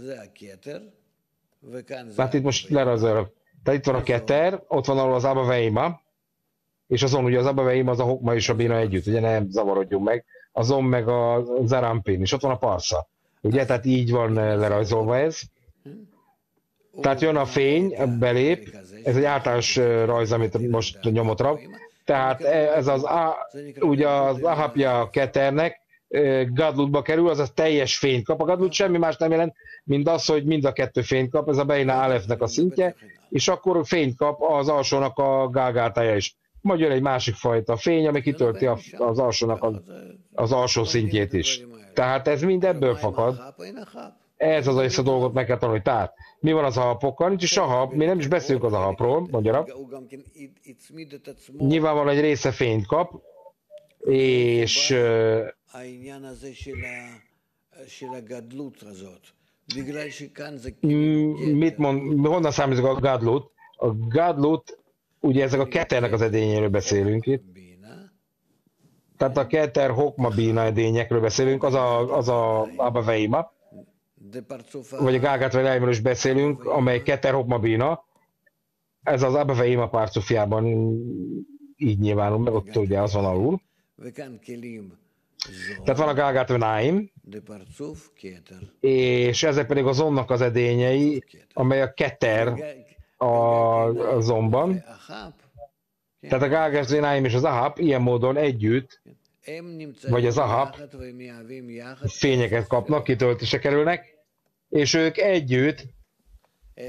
hát itt most lerajzolok. Tehát itt van a keter, ott van ahol az Abba Veima, és azon ugye az Abba Veima az a Hokma és a Bina együtt, ugye nem zavarodjunk meg, azon meg a Zerampin, és ott van a Parsza. Ugye, tehát így van lerajzolva ez. Tehát jön a fény, belép, ez egy általános rajz, amit most nyomott Rav. Tehát ez ugye az Ahapja a keternek Gadlutba kerül, azaz teljes fényt kap. A Gadlut semmi más nem jelent, mint az, hogy mind a kettő fényt kap, ez a Beina Alefnek a szintje, és akkor fényt kap az alsónak a Gágátája is. Majd jön egy másik fajta fény, ami kitölti az alsónak az alsó szintjét is. Tehát ez mind ebből fakad. Ez az a dolgot meg kell tanulni. Tehát mi van az Ahapokkal? Nincs is Ahab, mi nem is beszélünk az Ahabról, mondja. Nyilvánvalóan egy része fényt kap, és mit mond, honnan származik a Gadlut? A Gadlut, ugye ezek a keternek az edényéről beszélünk itt. Tehát a keter Hokma Bina edényekről beszélünk, az a Abba Veima. Vagy a Gágát Veimről is beszélünk, amely keter Hokma Bina. Ez az Abba Veima párcufjában így nyilvánul, meg ott ugye az van alul. Tehát van a Gágát Venaim, és ezek pedig az Zonnak az edényei, amely a keter a Zonban. Tehát a Gágát Venaim és az Ahab ilyen módon együtt, vagy az Ahab fényeket kapnak, kitöltése kerülnek, és ők együtt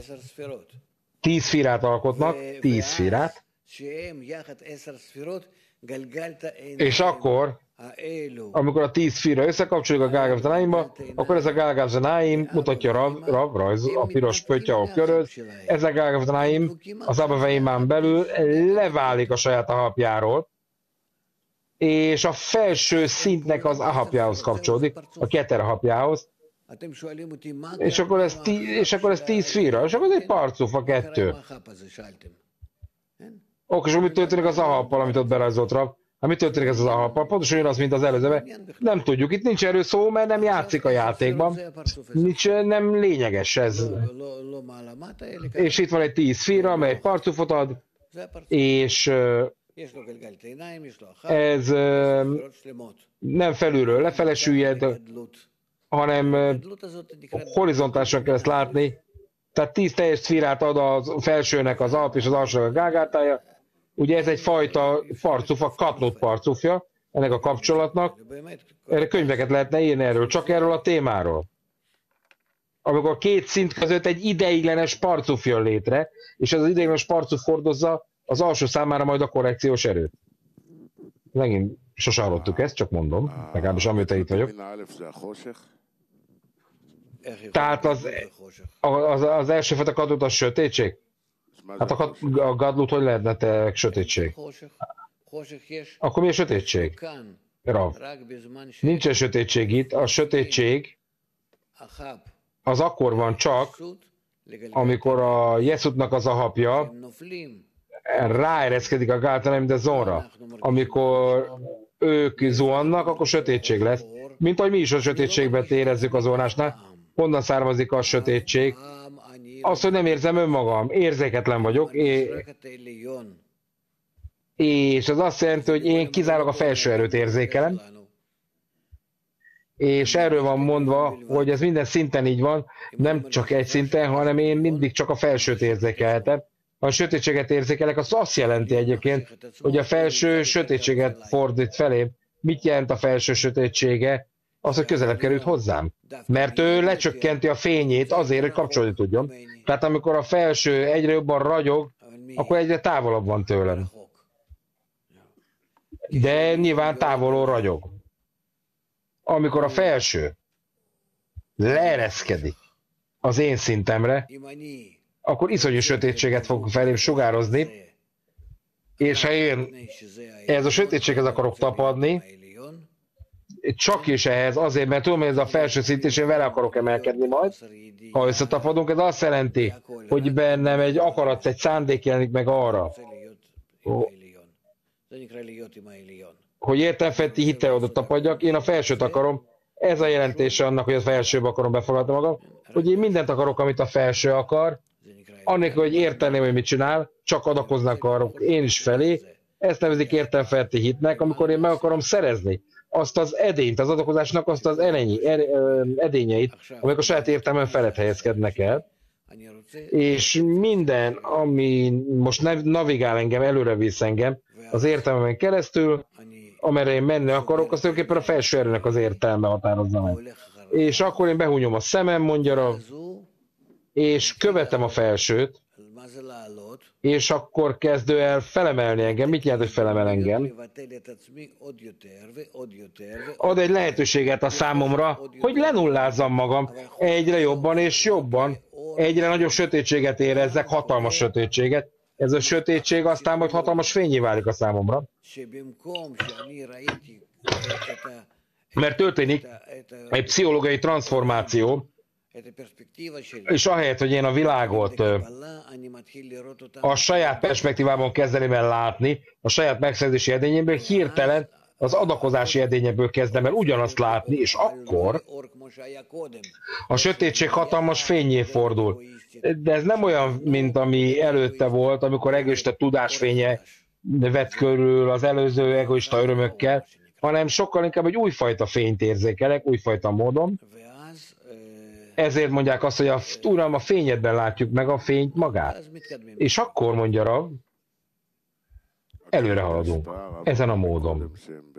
10 szfirát alkotnak, 10 szfirát, És akkor, amikor a 10 fira összekapcsoljuk a Galgav Tanaimba, akkor ez a Galgav Tanaim mutatja Rav rajz, a piros pötty, ahol köröz, ez a Galgav Tanaim az Abba Veimán belül leválik a saját ahapjáról, és a felső szintnek az ahapjához kapcsolódik, a keter ahapjához, és akkor ez 10 fira, és akkor ez egy parcufa 2. Oké, és mi történik az ahappal, amit ott berajzolt Rav? Hát mi történik ez az ahappal? Pontosan ugyanaz, mint az előzőben. Nem tudjuk, itt nincs erről szó, mert nem játszik a játékban. Nem lényeges ez. És itt van egy 10 fira, amely egy parcufot ad, és ez nem felülről lefele süllyed, hanem horizontálisan kell ezt látni. Tehát 10 teljes szférát ad a felsőnek az alp és az alsónak a gágátája. Ugye ez egyfajta parcufa, katnut parcufja ennek a kapcsolatnak. Erre könyveket lehetne írni erről, csak erről a témáról. Amikor két szint között egy ideiglenes parcuf jön létre, és ez az ideiglenes parcuf hordozza az alsó számára majd a korrekciós erőt. Megint sosem hallottuk ezt, csak mondom, legalábbis amióta itt vagyok. Tehát az első fajta kadlut a sötétség? Hát a gadlut hogy lehetne sötétség? Akkor mi a sötétség? Rav. Nincsen sötétség itt. A sötétség az akkor van csak, amikor a Jeszutnak az ahapja ráereszkedik a Gáltanem de Zonra. Amikor ők zuhannak, akkor sötétség lesz. Mint ahogy mi is a sötétségben érezzük a zónásnál. Honnan származik a sötétség? Az, hogy nem érzem önmagam, érzéketlen vagyok, és az azt jelenti, hogy én kizárólag a felső erőt érzékelem, és erről van mondva, hogy ez minden szinten így van, nem csak egy szinten, hanem én mindig csak a felsőt érzékelhetem. Ha a sötétséget érzékelek, az azt jelenti egyébként, hogy a felső sötétséget fordít felém. Mit jelent a felső sötétsége? Az, hogy közelebb került hozzám. Mert ő lecsökkenti a fényét azért, hogy kapcsolni tudjon. Tehát amikor a felső egyre jobban ragyog, akkor egyre távolabb van tőlem. De nyilván távolról ragyog. Amikor a felső leereszkedik az én szintemre, akkor iszonyú sötétséget fog felém sugározni, és ha én ehhez a sötétséghez akarok tapadni, csak is ehhez, azért, mert tudom, hogy ez a felső szint, és én vele akarok emelkedni majd. Ha összetapadunk, ez azt jelenti, hogy bennem egy akarat, egy szándék jelenik meg arra, hogy értelmfeletti hittel oda tapadjak, én a felsőt akarom. Ez a jelentése annak, hogy a felsőbe akarom befogadni magam, hogy én mindent akarok, amit a felső akar, annélkül, hogy érteném, hogy mit csinál, csak adakozni akarok én is felé. Ezt nevezik értelmfeletti hitnek, amikor én meg akarom szerezni azt az edényt, az adakozásnak azt az edényeit, amik a saját értelmen felett helyezkednek el. És minden, ami most navigál engem, előre visz engem az értelmemen keresztül, amerre én menni akarok, azt tulajdonképpen a felső erőnek az értelme határozza meg. És akkor én behúnyom a szemem, mondja Rav, és követem a felsőt, és akkor kezdő el felemelni engem. Mit jelent, hogy felemel engem? Ad egy lehetőséget a számomra, hogy lenullázzam magam egyre jobban és jobban. Egyre nagyobb sötétséget érezzek, hatalmas sötétséget. Ez a sötétség aztán majd hatalmas fényé válik a számomra. Mert történik egy pszichológiai transformáció, és ahelyett, hogy én a világot a saját perspektívában kezdeném el látni, a saját megszerzési edényemből, hirtelen az adakozási edényemből kezdem el ugyanazt látni, és akkor a sötétség hatalmas fényé fordul. De ez nem olyan, mint ami előtte volt, amikor egoista tudásfénye vett körül az előző egoista örömökkel, hanem sokkal inkább egy újfajta fényt érzékelek, újfajta módon. Ezért mondják azt, hogy Uram, a fényedben látjuk meg a fényt magát. És akkor mondja Rav, előre haladunk. Ezen a módon.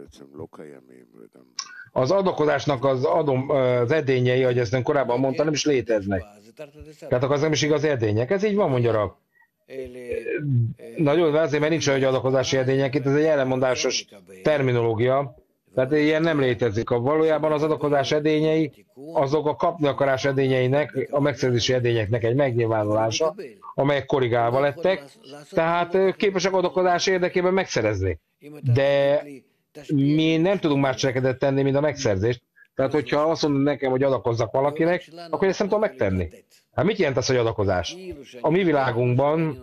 Az adakozásnak az edényei, ahogy ezt korábban mondtam, nem is léteznek. Tehát akkor az nem is igaz edények. Ez így van, mondja Rav. nagyon azért, mert nincs olyan, hogy adakozási edények, itt ez egy ellenmondásos terminológia, tehát ilyen nem létezik. Valójában az adakozás edényei, azok a kapni akarás edényeinek, a megszerzési edényeknek egy megnyilvánulása, amelyek korrigálva lettek, tehát képesek adakozás érdekében megszerezni. De mi nem tudunk más cselekedet tenni, mint a megszerzést. Tehát, hogyha azt mondod nekem, hogy adakozzak valakinek, akkor ezt nem tudom megtenni. Hát mit jelent az, hogy adakozás? A mi világunkban,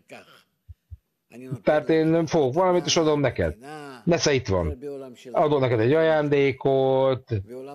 tehát én fogok valamit, és adom neked. Nesze itt van. Adom neked egy ajándékot,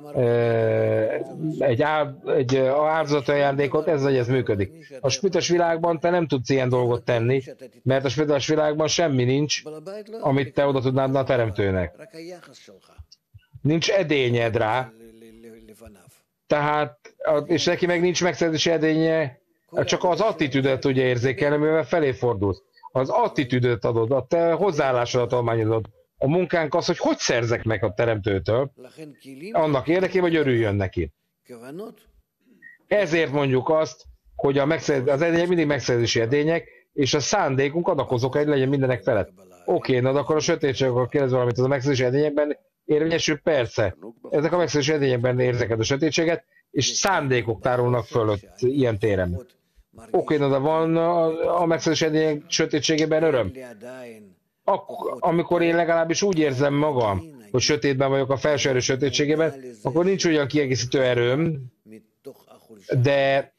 egy áldozati ajándékot, ez vagy ez működik. A spirites világban te nem tudsz ilyen dolgot tenni, mert a spirites világban semmi nincs, amit te oda tudnád a teremtőnek. Nincs edényed rá, tehát, és neki meg nincs megszerzési edénye, csak az attitűdet tudja érzékelni, mivel felé fordulsz. Az attitűdöt adod, a te hozzáállásodat almányozod. A munkánk az, hogy szerzek meg a teremtőtől, annak érdekében, hogy örüljön neki. Ezért mondjuk azt, hogy az edények mindig megszerzési edények, és a szándékunk adakozók egy legyen mindenek felett. Oké, na akkor a sötétség, akkor kérdez valamit, az a megszerzési edényekben érvényesül, persze. Ezek a megszerzési edényekben érzeked a sötétséget, és szándékok tárolnak fölött ilyen téren. Oké, de van a megszerzési edények sötétségében öröm. Amikor én legalábbis úgy érzem magam, hogy sötétben vagyok a felső erő sötétségében, akkor nincs olyan kiegészítő erőm, de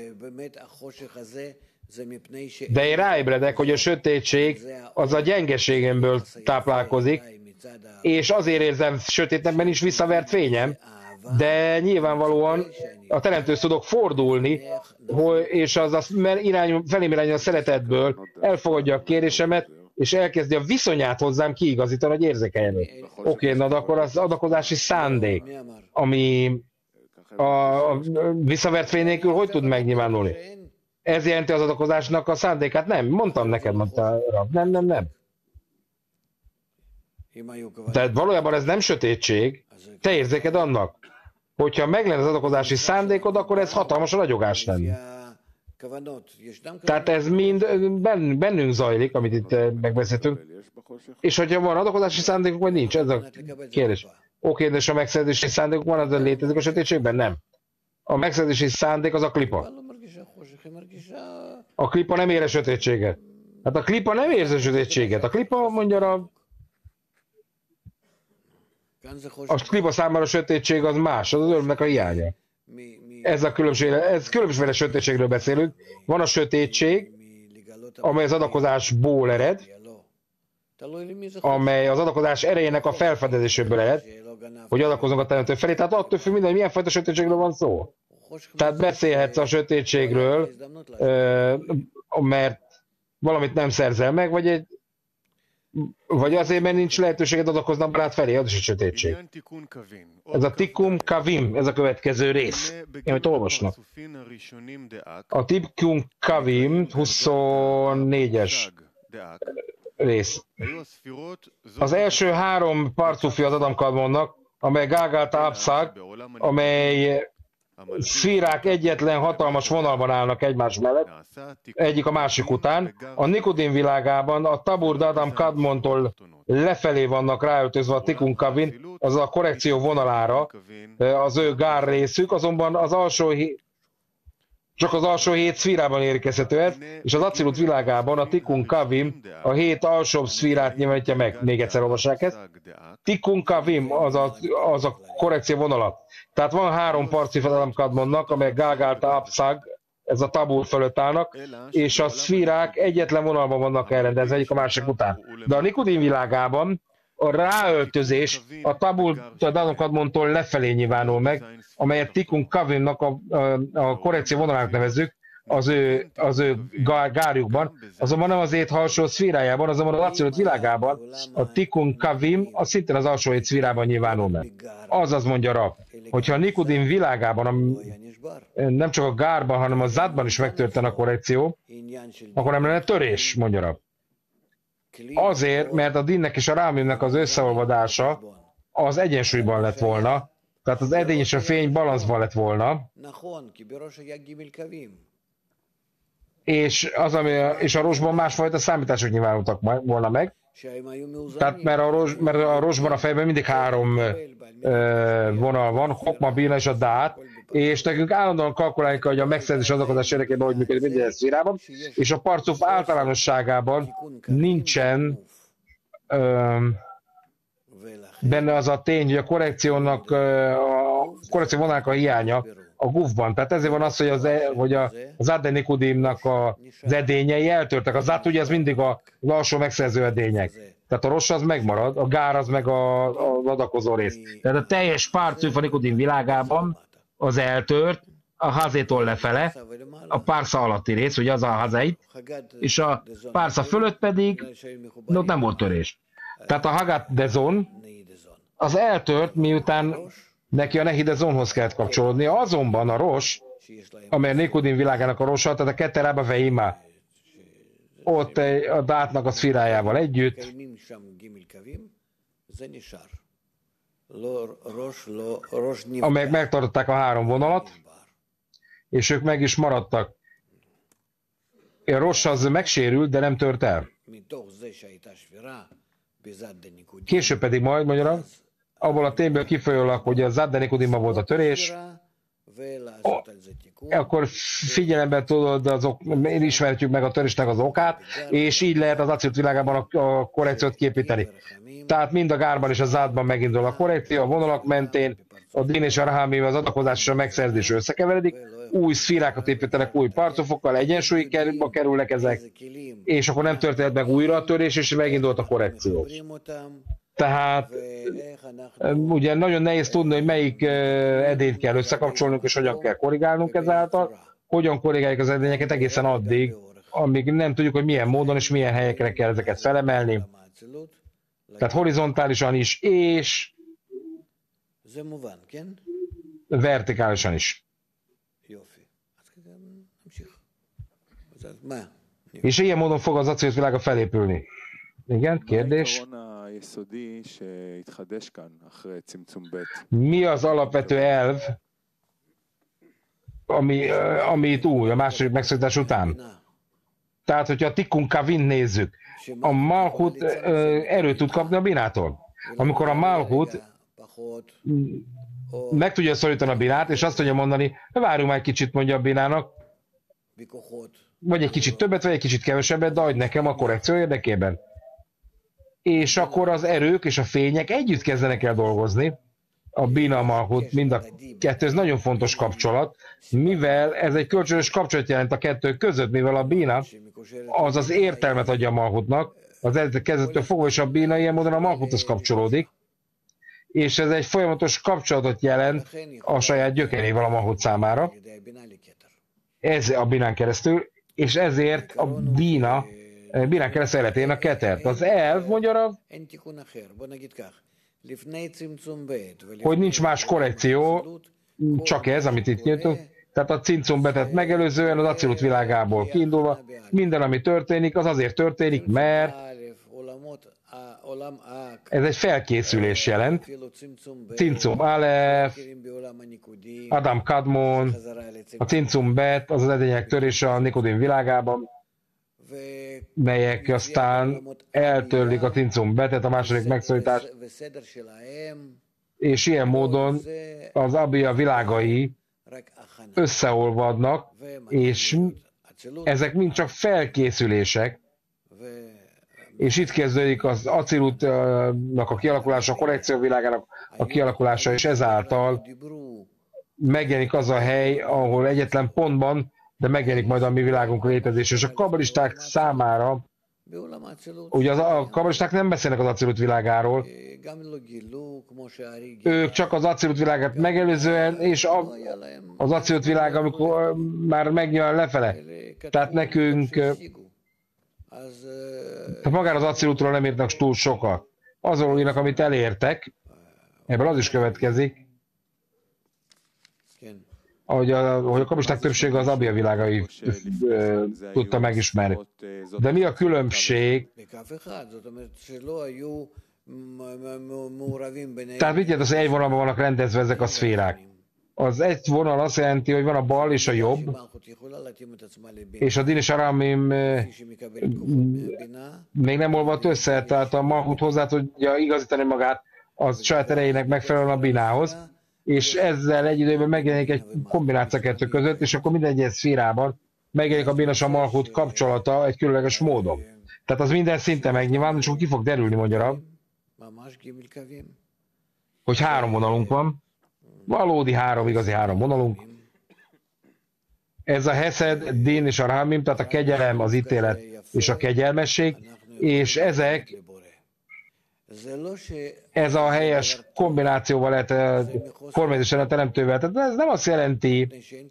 én ráébredek, hogy a sötétség az a gyengeségemből táplálkozik, és azért érzem sötétebben is visszavert fényem, de nyilvánvalóan a teremtőhöz tudok fordulni, és az felém irányul a szeretetből elfogadja a kérésemet, és elkezdi a viszonyát hozzám kiigazítani, hogy érzékeljem. Oké, na de akkor az adakozási szándék, ami a visszavert fény nélkül hogy tud megnyilvánulni? Ez jelenti az adakozásnak a szándékát? Nem, mondtam neked, mondta Rab. Nem. Tehát valójában ez nem sötétség, te érzéked annak. Hogyha meg lenne az adakozási szándékod, akkor ez hatalmas ragyogás lenne. Tehát ez mind bennünk zajlik, amit itt megbeszéltünk. És hogyha van adakozási szándékunk, vagy nincs, ez a kérdés. Oké, de és a megszerzési szándékunk van, az létezik a sötétségben? Nem. A megszerzési szándék az a klipa. A klipa nem ér a sötétséget. Hát a klipa nem érzi a sötétséget. A klipa, mondja a klipa számára a sötétség az más, az örömnek a hiánya. Ez a különbség, ez különböző sötétségről beszélünk. Van a sötétség, amely az adakozásból ered, amely az adakozás erejének a felfedezéséből ered, hogy adakozunk a teremtő felé. Tehát attól függ minden, hogy milyen fajta sötétségről van szó. Tehát beszélhetsz a sötétségről, mert valamit nem szerzel meg, vagy azért, mert nincs lehetőséged adakozni a barát felé, az is a sötétség. Ez a Tikkun Kavim, ez a következő rész. Én majd olvasnak. A Tikkun Kavim 24-es rész. Az első 3 parcufi az Adam Kadmonnak, amely Gágálta Abszag, amely szférák egyetlen hatalmas vonalban állnak egymás mellett, egyik a másik után. A Nikodim világában a Tabur Adam Kadmontól lefelé vannak ráöltözve a Tikkun Kavin, az a korrekció vonalára, az ő gár részük, azonban csak az alsó 7 szférában érkezhető ez, és az Acilut világában a Tikkun Kavim a 7 alsóbb szférát nyilvánítja meg. Még egyszer olvassák ezt. Tikkun Kavim az a korrekció vonala. Tehát van 3 parcif az Adam Kadmonnak, amelyek Gágálta Abszag, ez a tabur fölött állnak, és a szférák egyetlen vonalban vannak elrendezve, egyik a másik után. De a Nikodim világában a ráöltözés a tabur Adam Kadmontól lefelé nyilvánul meg, amelyet Tikkun Kavimnak a korrekció vonalának nevezzük, az ő gárjukban, azonban nem az 7 alsó szférájában, azonban az Acilut világában a Tikkun Kavim az szintén az alsó 7 szférában nyilvánul meg. Azaz mondja Rab, hogyha a Nikodim világában nem csak a gárban, hanem a zádban is megtörtént a korrekció, akkor nem lenne törés, mondja Rab. Azért, mert a dinnek és a rámimnek az összeolvadása az egyensúlyban lett volna, tehát az edény és a fény balanszban lett volna. és a rosban másfajta számítások nyilvánultak volna meg. Tehát mert a rosban a fejben mindig 3 vonal van, Hokma, Bina és a Dát, és nekünk állandóan kalkulálni kell, hogy a megszerzés adakozás érdekében hogy működik minden szférában, és a Parcuf általánosságában nincsen benne az a tény, hogy a korrekció vonalának a hiánya a GUF-ban. Tehát ezért van az, hogy az Zad Nikudimnak az edényei eltörtek. A Zad ugye ez mindig a alsó megszerző edények. Tehát a Rosh az megmarad, a Gár az meg az adakozó rész. Tehát a teljes Parcuf a Nikudim világában az eltört, a Hazétól lefele, a Pársa alatti rész, ugye az a Hazeit, és a Pársa fölött pedig ott nem volt törés. Tehát a Hagat Dezon az eltört, miután neki a Nehidezonhoz kellett kapcsolódnia, azonban a Rosh, amely a Nikudim világának a Rosha, tehát a Keterába Veima, ott a Dátnak a szfírájával együtt, amelyek megtartották a 3 vonalat, és ők meg is maradtak. A Rosh az megsérült, de nem tört el. Később pedig majd, magyarul, abból a tényből kifolyólag, hogy a Zad Nikudimban volt a törés, akkor figyelembe tudod, ismerhetjük meg a törésnek az okát, és így lehet az Acilut világában a korrekciót képíteni. Tehát mind a Gárban és a Zádban megindul a korrekció, a vonalak mentén, a Din és a Rahamim az adakozás és a megszerzés összekeveredik, új szfírákat építenek új parcofokkal, egyensúlyba kerülnek ezek, és akkor nem történt meg újra a törés, és megindult a korrekció. Tehát ugye nagyon nehéz tudni, hogy melyik edényt kell összekapcsolnunk, és hogyan kell korrigálnunk ezáltal, hogyan korrigáljuk az edényeket egészen addig, amíg nem tudjuk, hogy milyen módon és milyen helyekre kell ezeket felemelni. Tehát horizontálisan is, és vertikálisan is. És ilyen módon fog az Acilut világa felépülni. Igen, kérdés? Mi az alapvető elv, amit új, a második megszakítás után? Tehát, hogyha a Tikkun Kavint nézzük, a Malchut erőt tud kapni a Binától. Amikor a Malchut meg tudja szorítani a Binát, és azt tudja mondani, várjunk már egy kicsit, mondja a Binának, vagy egy kicsit többet, vagy egy kicsit kevesebbet, de adj nekem a korrekció érdekében. És akkor az erők és a fények együtt kezdenek el dolgozni, a Bina, Malchut, mind a kettő, ez nagyon fontos kapcsolat, mivel ez egy kölcsönös kapcsolat jelent a kettő között, mivel a Bina az az értelmet adja a Malchutnak, az kezdettől fogva, és a Bina ilyen módon a Malchuthoz kapcsolódik, és ez egy folyamatos kapcsolatot jelent a saját gyökerével a Malchut számára. Ez a Binán keresztül, és ezért a Binán keresztül életén a ketert. Az elv, mondja, hogy nincs más korrekció, csak ez, amit itt nyitunk. Tehát a Cincum betet megelőzően az Acilut világából kiindulva, minden, ami történik, az azért történik, mert ez egy felkészülés jelent. Cincum Alef, Adam Kadmon, a Cincum bet, az az edények törése a Nikudim világában, melyek aztán eltörlik a Cincum betet, a második megszorítás, és ilyen módon az Abia világai összeolvadnak, és ezek mind csak felkészülések, és itt kezdődik az Acilutnak a kialakulása, a korrekció világának a kialakulása, és ezáltal megjelenik az a hely, ahol egyetlen pontban, de megjelenik majd a mi világunk létezés. És a kabbalisták számára, ugye a kabbalisták nem beszélnek az Acilut világáról, ők csak az Acilut világát megelőzően, és az Acilut világ, amikor már megnyilván lefele. Tehát nekünk magára az Acilutról nem írnak túl sokat. Azon írnak, amit elértek, ebből az is következik, hogy a kabbalisták többsége az Abia világai tudta megismerni. De mi a különbség? Tehát mit jelent az, hogy egy vonalban vannak rendezve ezek a szférák? Az egy vonal azt jelenti, hogy van a bal és a jobb, és a Din és a Ramim még nem olvadt össze, tehát a Malhut hozzá tudja igazítani magát az saját erejének megfelelően a Binához, és ezzel egy időben megjelenik egy kombináció kettő között, és akkor minden egyes szférában megjelenik a Bina és a Malhut kapcsolata egy különleges módon. Tehát az minden szinten megnyilvánul, és akkor ki fog derülni, mondja Rab, hogy 3 vonalunk van, valódi igazi 3 vonalunk. Ez a Hesed, Din és a Rahamim, tehát a kegyelem, az ítélet és a kegyelmesség, és ez a helyes kombinációval lehet formálni a teremtővel. Tehát ez nem azt jelenti,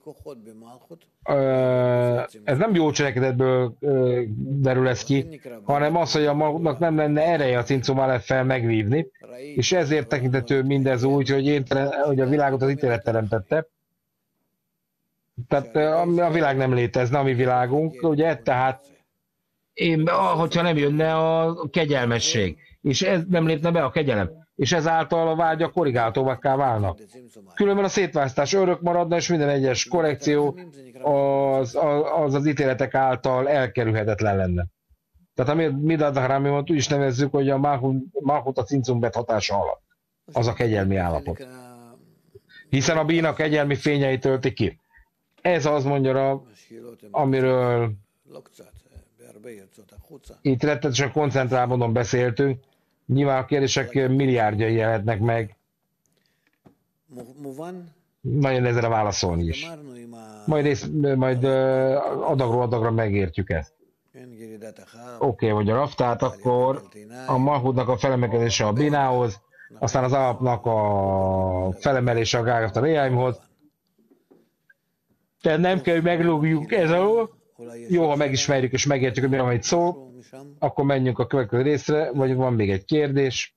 ez nem jó cselekedetből derül ez ki, hanem az, hogy a maguknak nem lenne ereje a cincum mellett fel megvívni, és ezért tekintető mindez úgy, hogy a világot az ítélet teremtette. Tehát a világ nem létezne, a mi világunk, ugye, tehát hogyha nem jönne a kegyelmesség, és ez nem lépne be a kegyelem, és ezáltal a vágyak korrigáltóbbakká válnak. Különben a szétválasztás örök maradna, és minden egyes korrekció az ítéletek által elkerülhetetlen lenne. Tehát amit Midad Haramimot úgy is nevezzük, hogy a Malhut a cincumbet hatása alatt. Az a kegyelmi állapot. Hiszen a bína kegyelmi fényei tölti ki. Ez az, mondja, amiről itt rettetesen koncentrál módon beszéltünk. Nyilván a kérdések milliárdjai jelennek meg. Nagyon ezzel válaszolni is. Majd adagról adagra megértjük ezt. Oké, vagy a Raf, tehát akkor a Malhutnak a felemelkedése a Binához, aztán az alapnak a felemelése a Gágafta Réjáimhoz. Tehát nem kell, hogy meglógjuk ez alól. Jó, ha megismerjük és megértjük, hogy mire van itt szó, akkor menjünk a következő részre, vagy van még egy kérdés.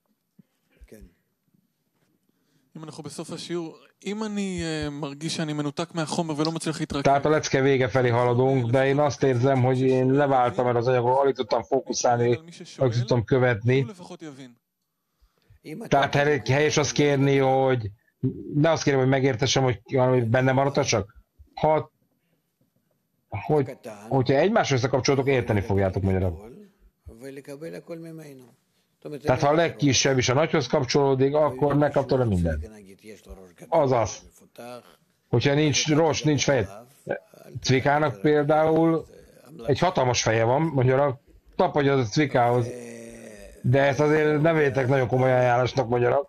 Tehát a lecke vége felé haladunk, de én azt érzem, hogy én leváltam el az anyagról, alig tudtam fókuszálni, alig tudtam követni. Tehát helyes azt kérni, hogy ne azt kérem, hogy megértessem, hogy benne maradhassak. Hogyha egymásra összekapcsolatok, érteni fogjátok magyarul. Tehát ha a legkisebb is a nagyhoz kapcsolódik, akkor megkaptad a mindent. Azaz. Hogyha nincs rossz, nincs feje. Cvikának például egy hatalmas feje van, magyarul tapadja az a Cvikához. De ezt azért ne vegyétek nagyon komoly ajánlásnak, magyarul.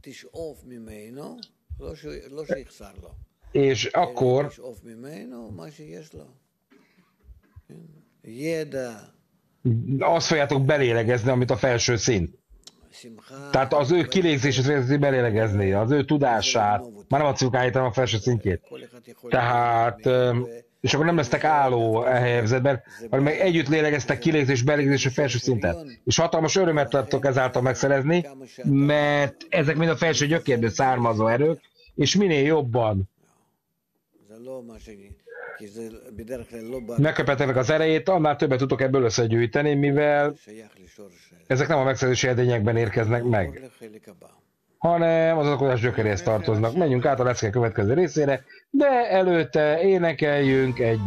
És akkor azt fogjátok belélegezni, amit a felső szint. Tehát az ő kilégzését fogjátok belélegezni, az ő tudását, már nem a Cvikáját, hanem a felső szintjét. Tehát, és akkor nem lesztek álló helyzetben, hanem meg együtt lélegeztek kilégzés, belégzés a felső szinten. És hatalmas örömet tudtok ezáltal megszerezni, mert ezek mind a felső gyökérből származó erők, és minél jobban megköpetelnek az erejét, annál többet tudok ebből összegyűjteni, mivel ezek nem a megszerzési edényekben érkeznek meg, hanem az alkotás gyökeréhez tartoznak. Menjünk át a lecke következő részére, de előtte énekeljünk egy...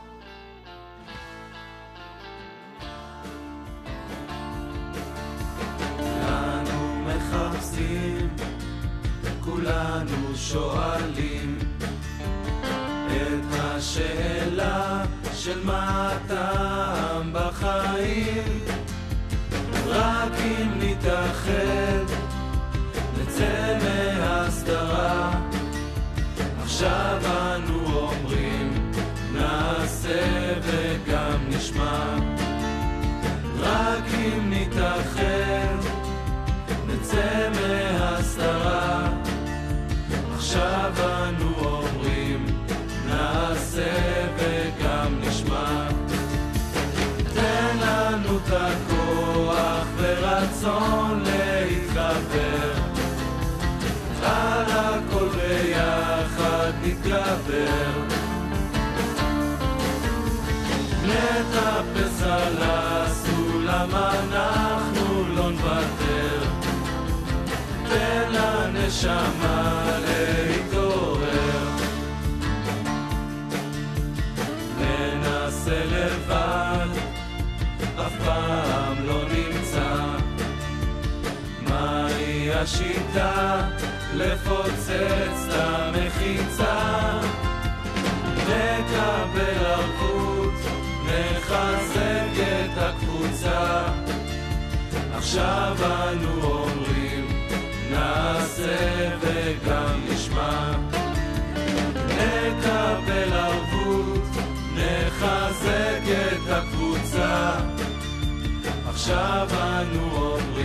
השאלה של מה הטעם בחיים רק אם נתאחד נצא מהסתרה עכשיו אנו אומרים נעשה וגם נשמע רק אם נתאחד נצא מהסתרה עכשיו אנו אומרים נעשה וגם נשמע תן לנו את הכוח ורצון להתחבר על הכל ביחד נתגבר נטפס על הסולם אנחנו לא נוותר תן לנשמה להתעורר השיטה לפוצץ את המחיצה, נקבל ערבות, נחזק את הקבוצה. עכשיו אנו אומרים, נעשה וגם נשמע, נקבל ערבות, נחזק את הקבוצה. עכשיו אנו אומרים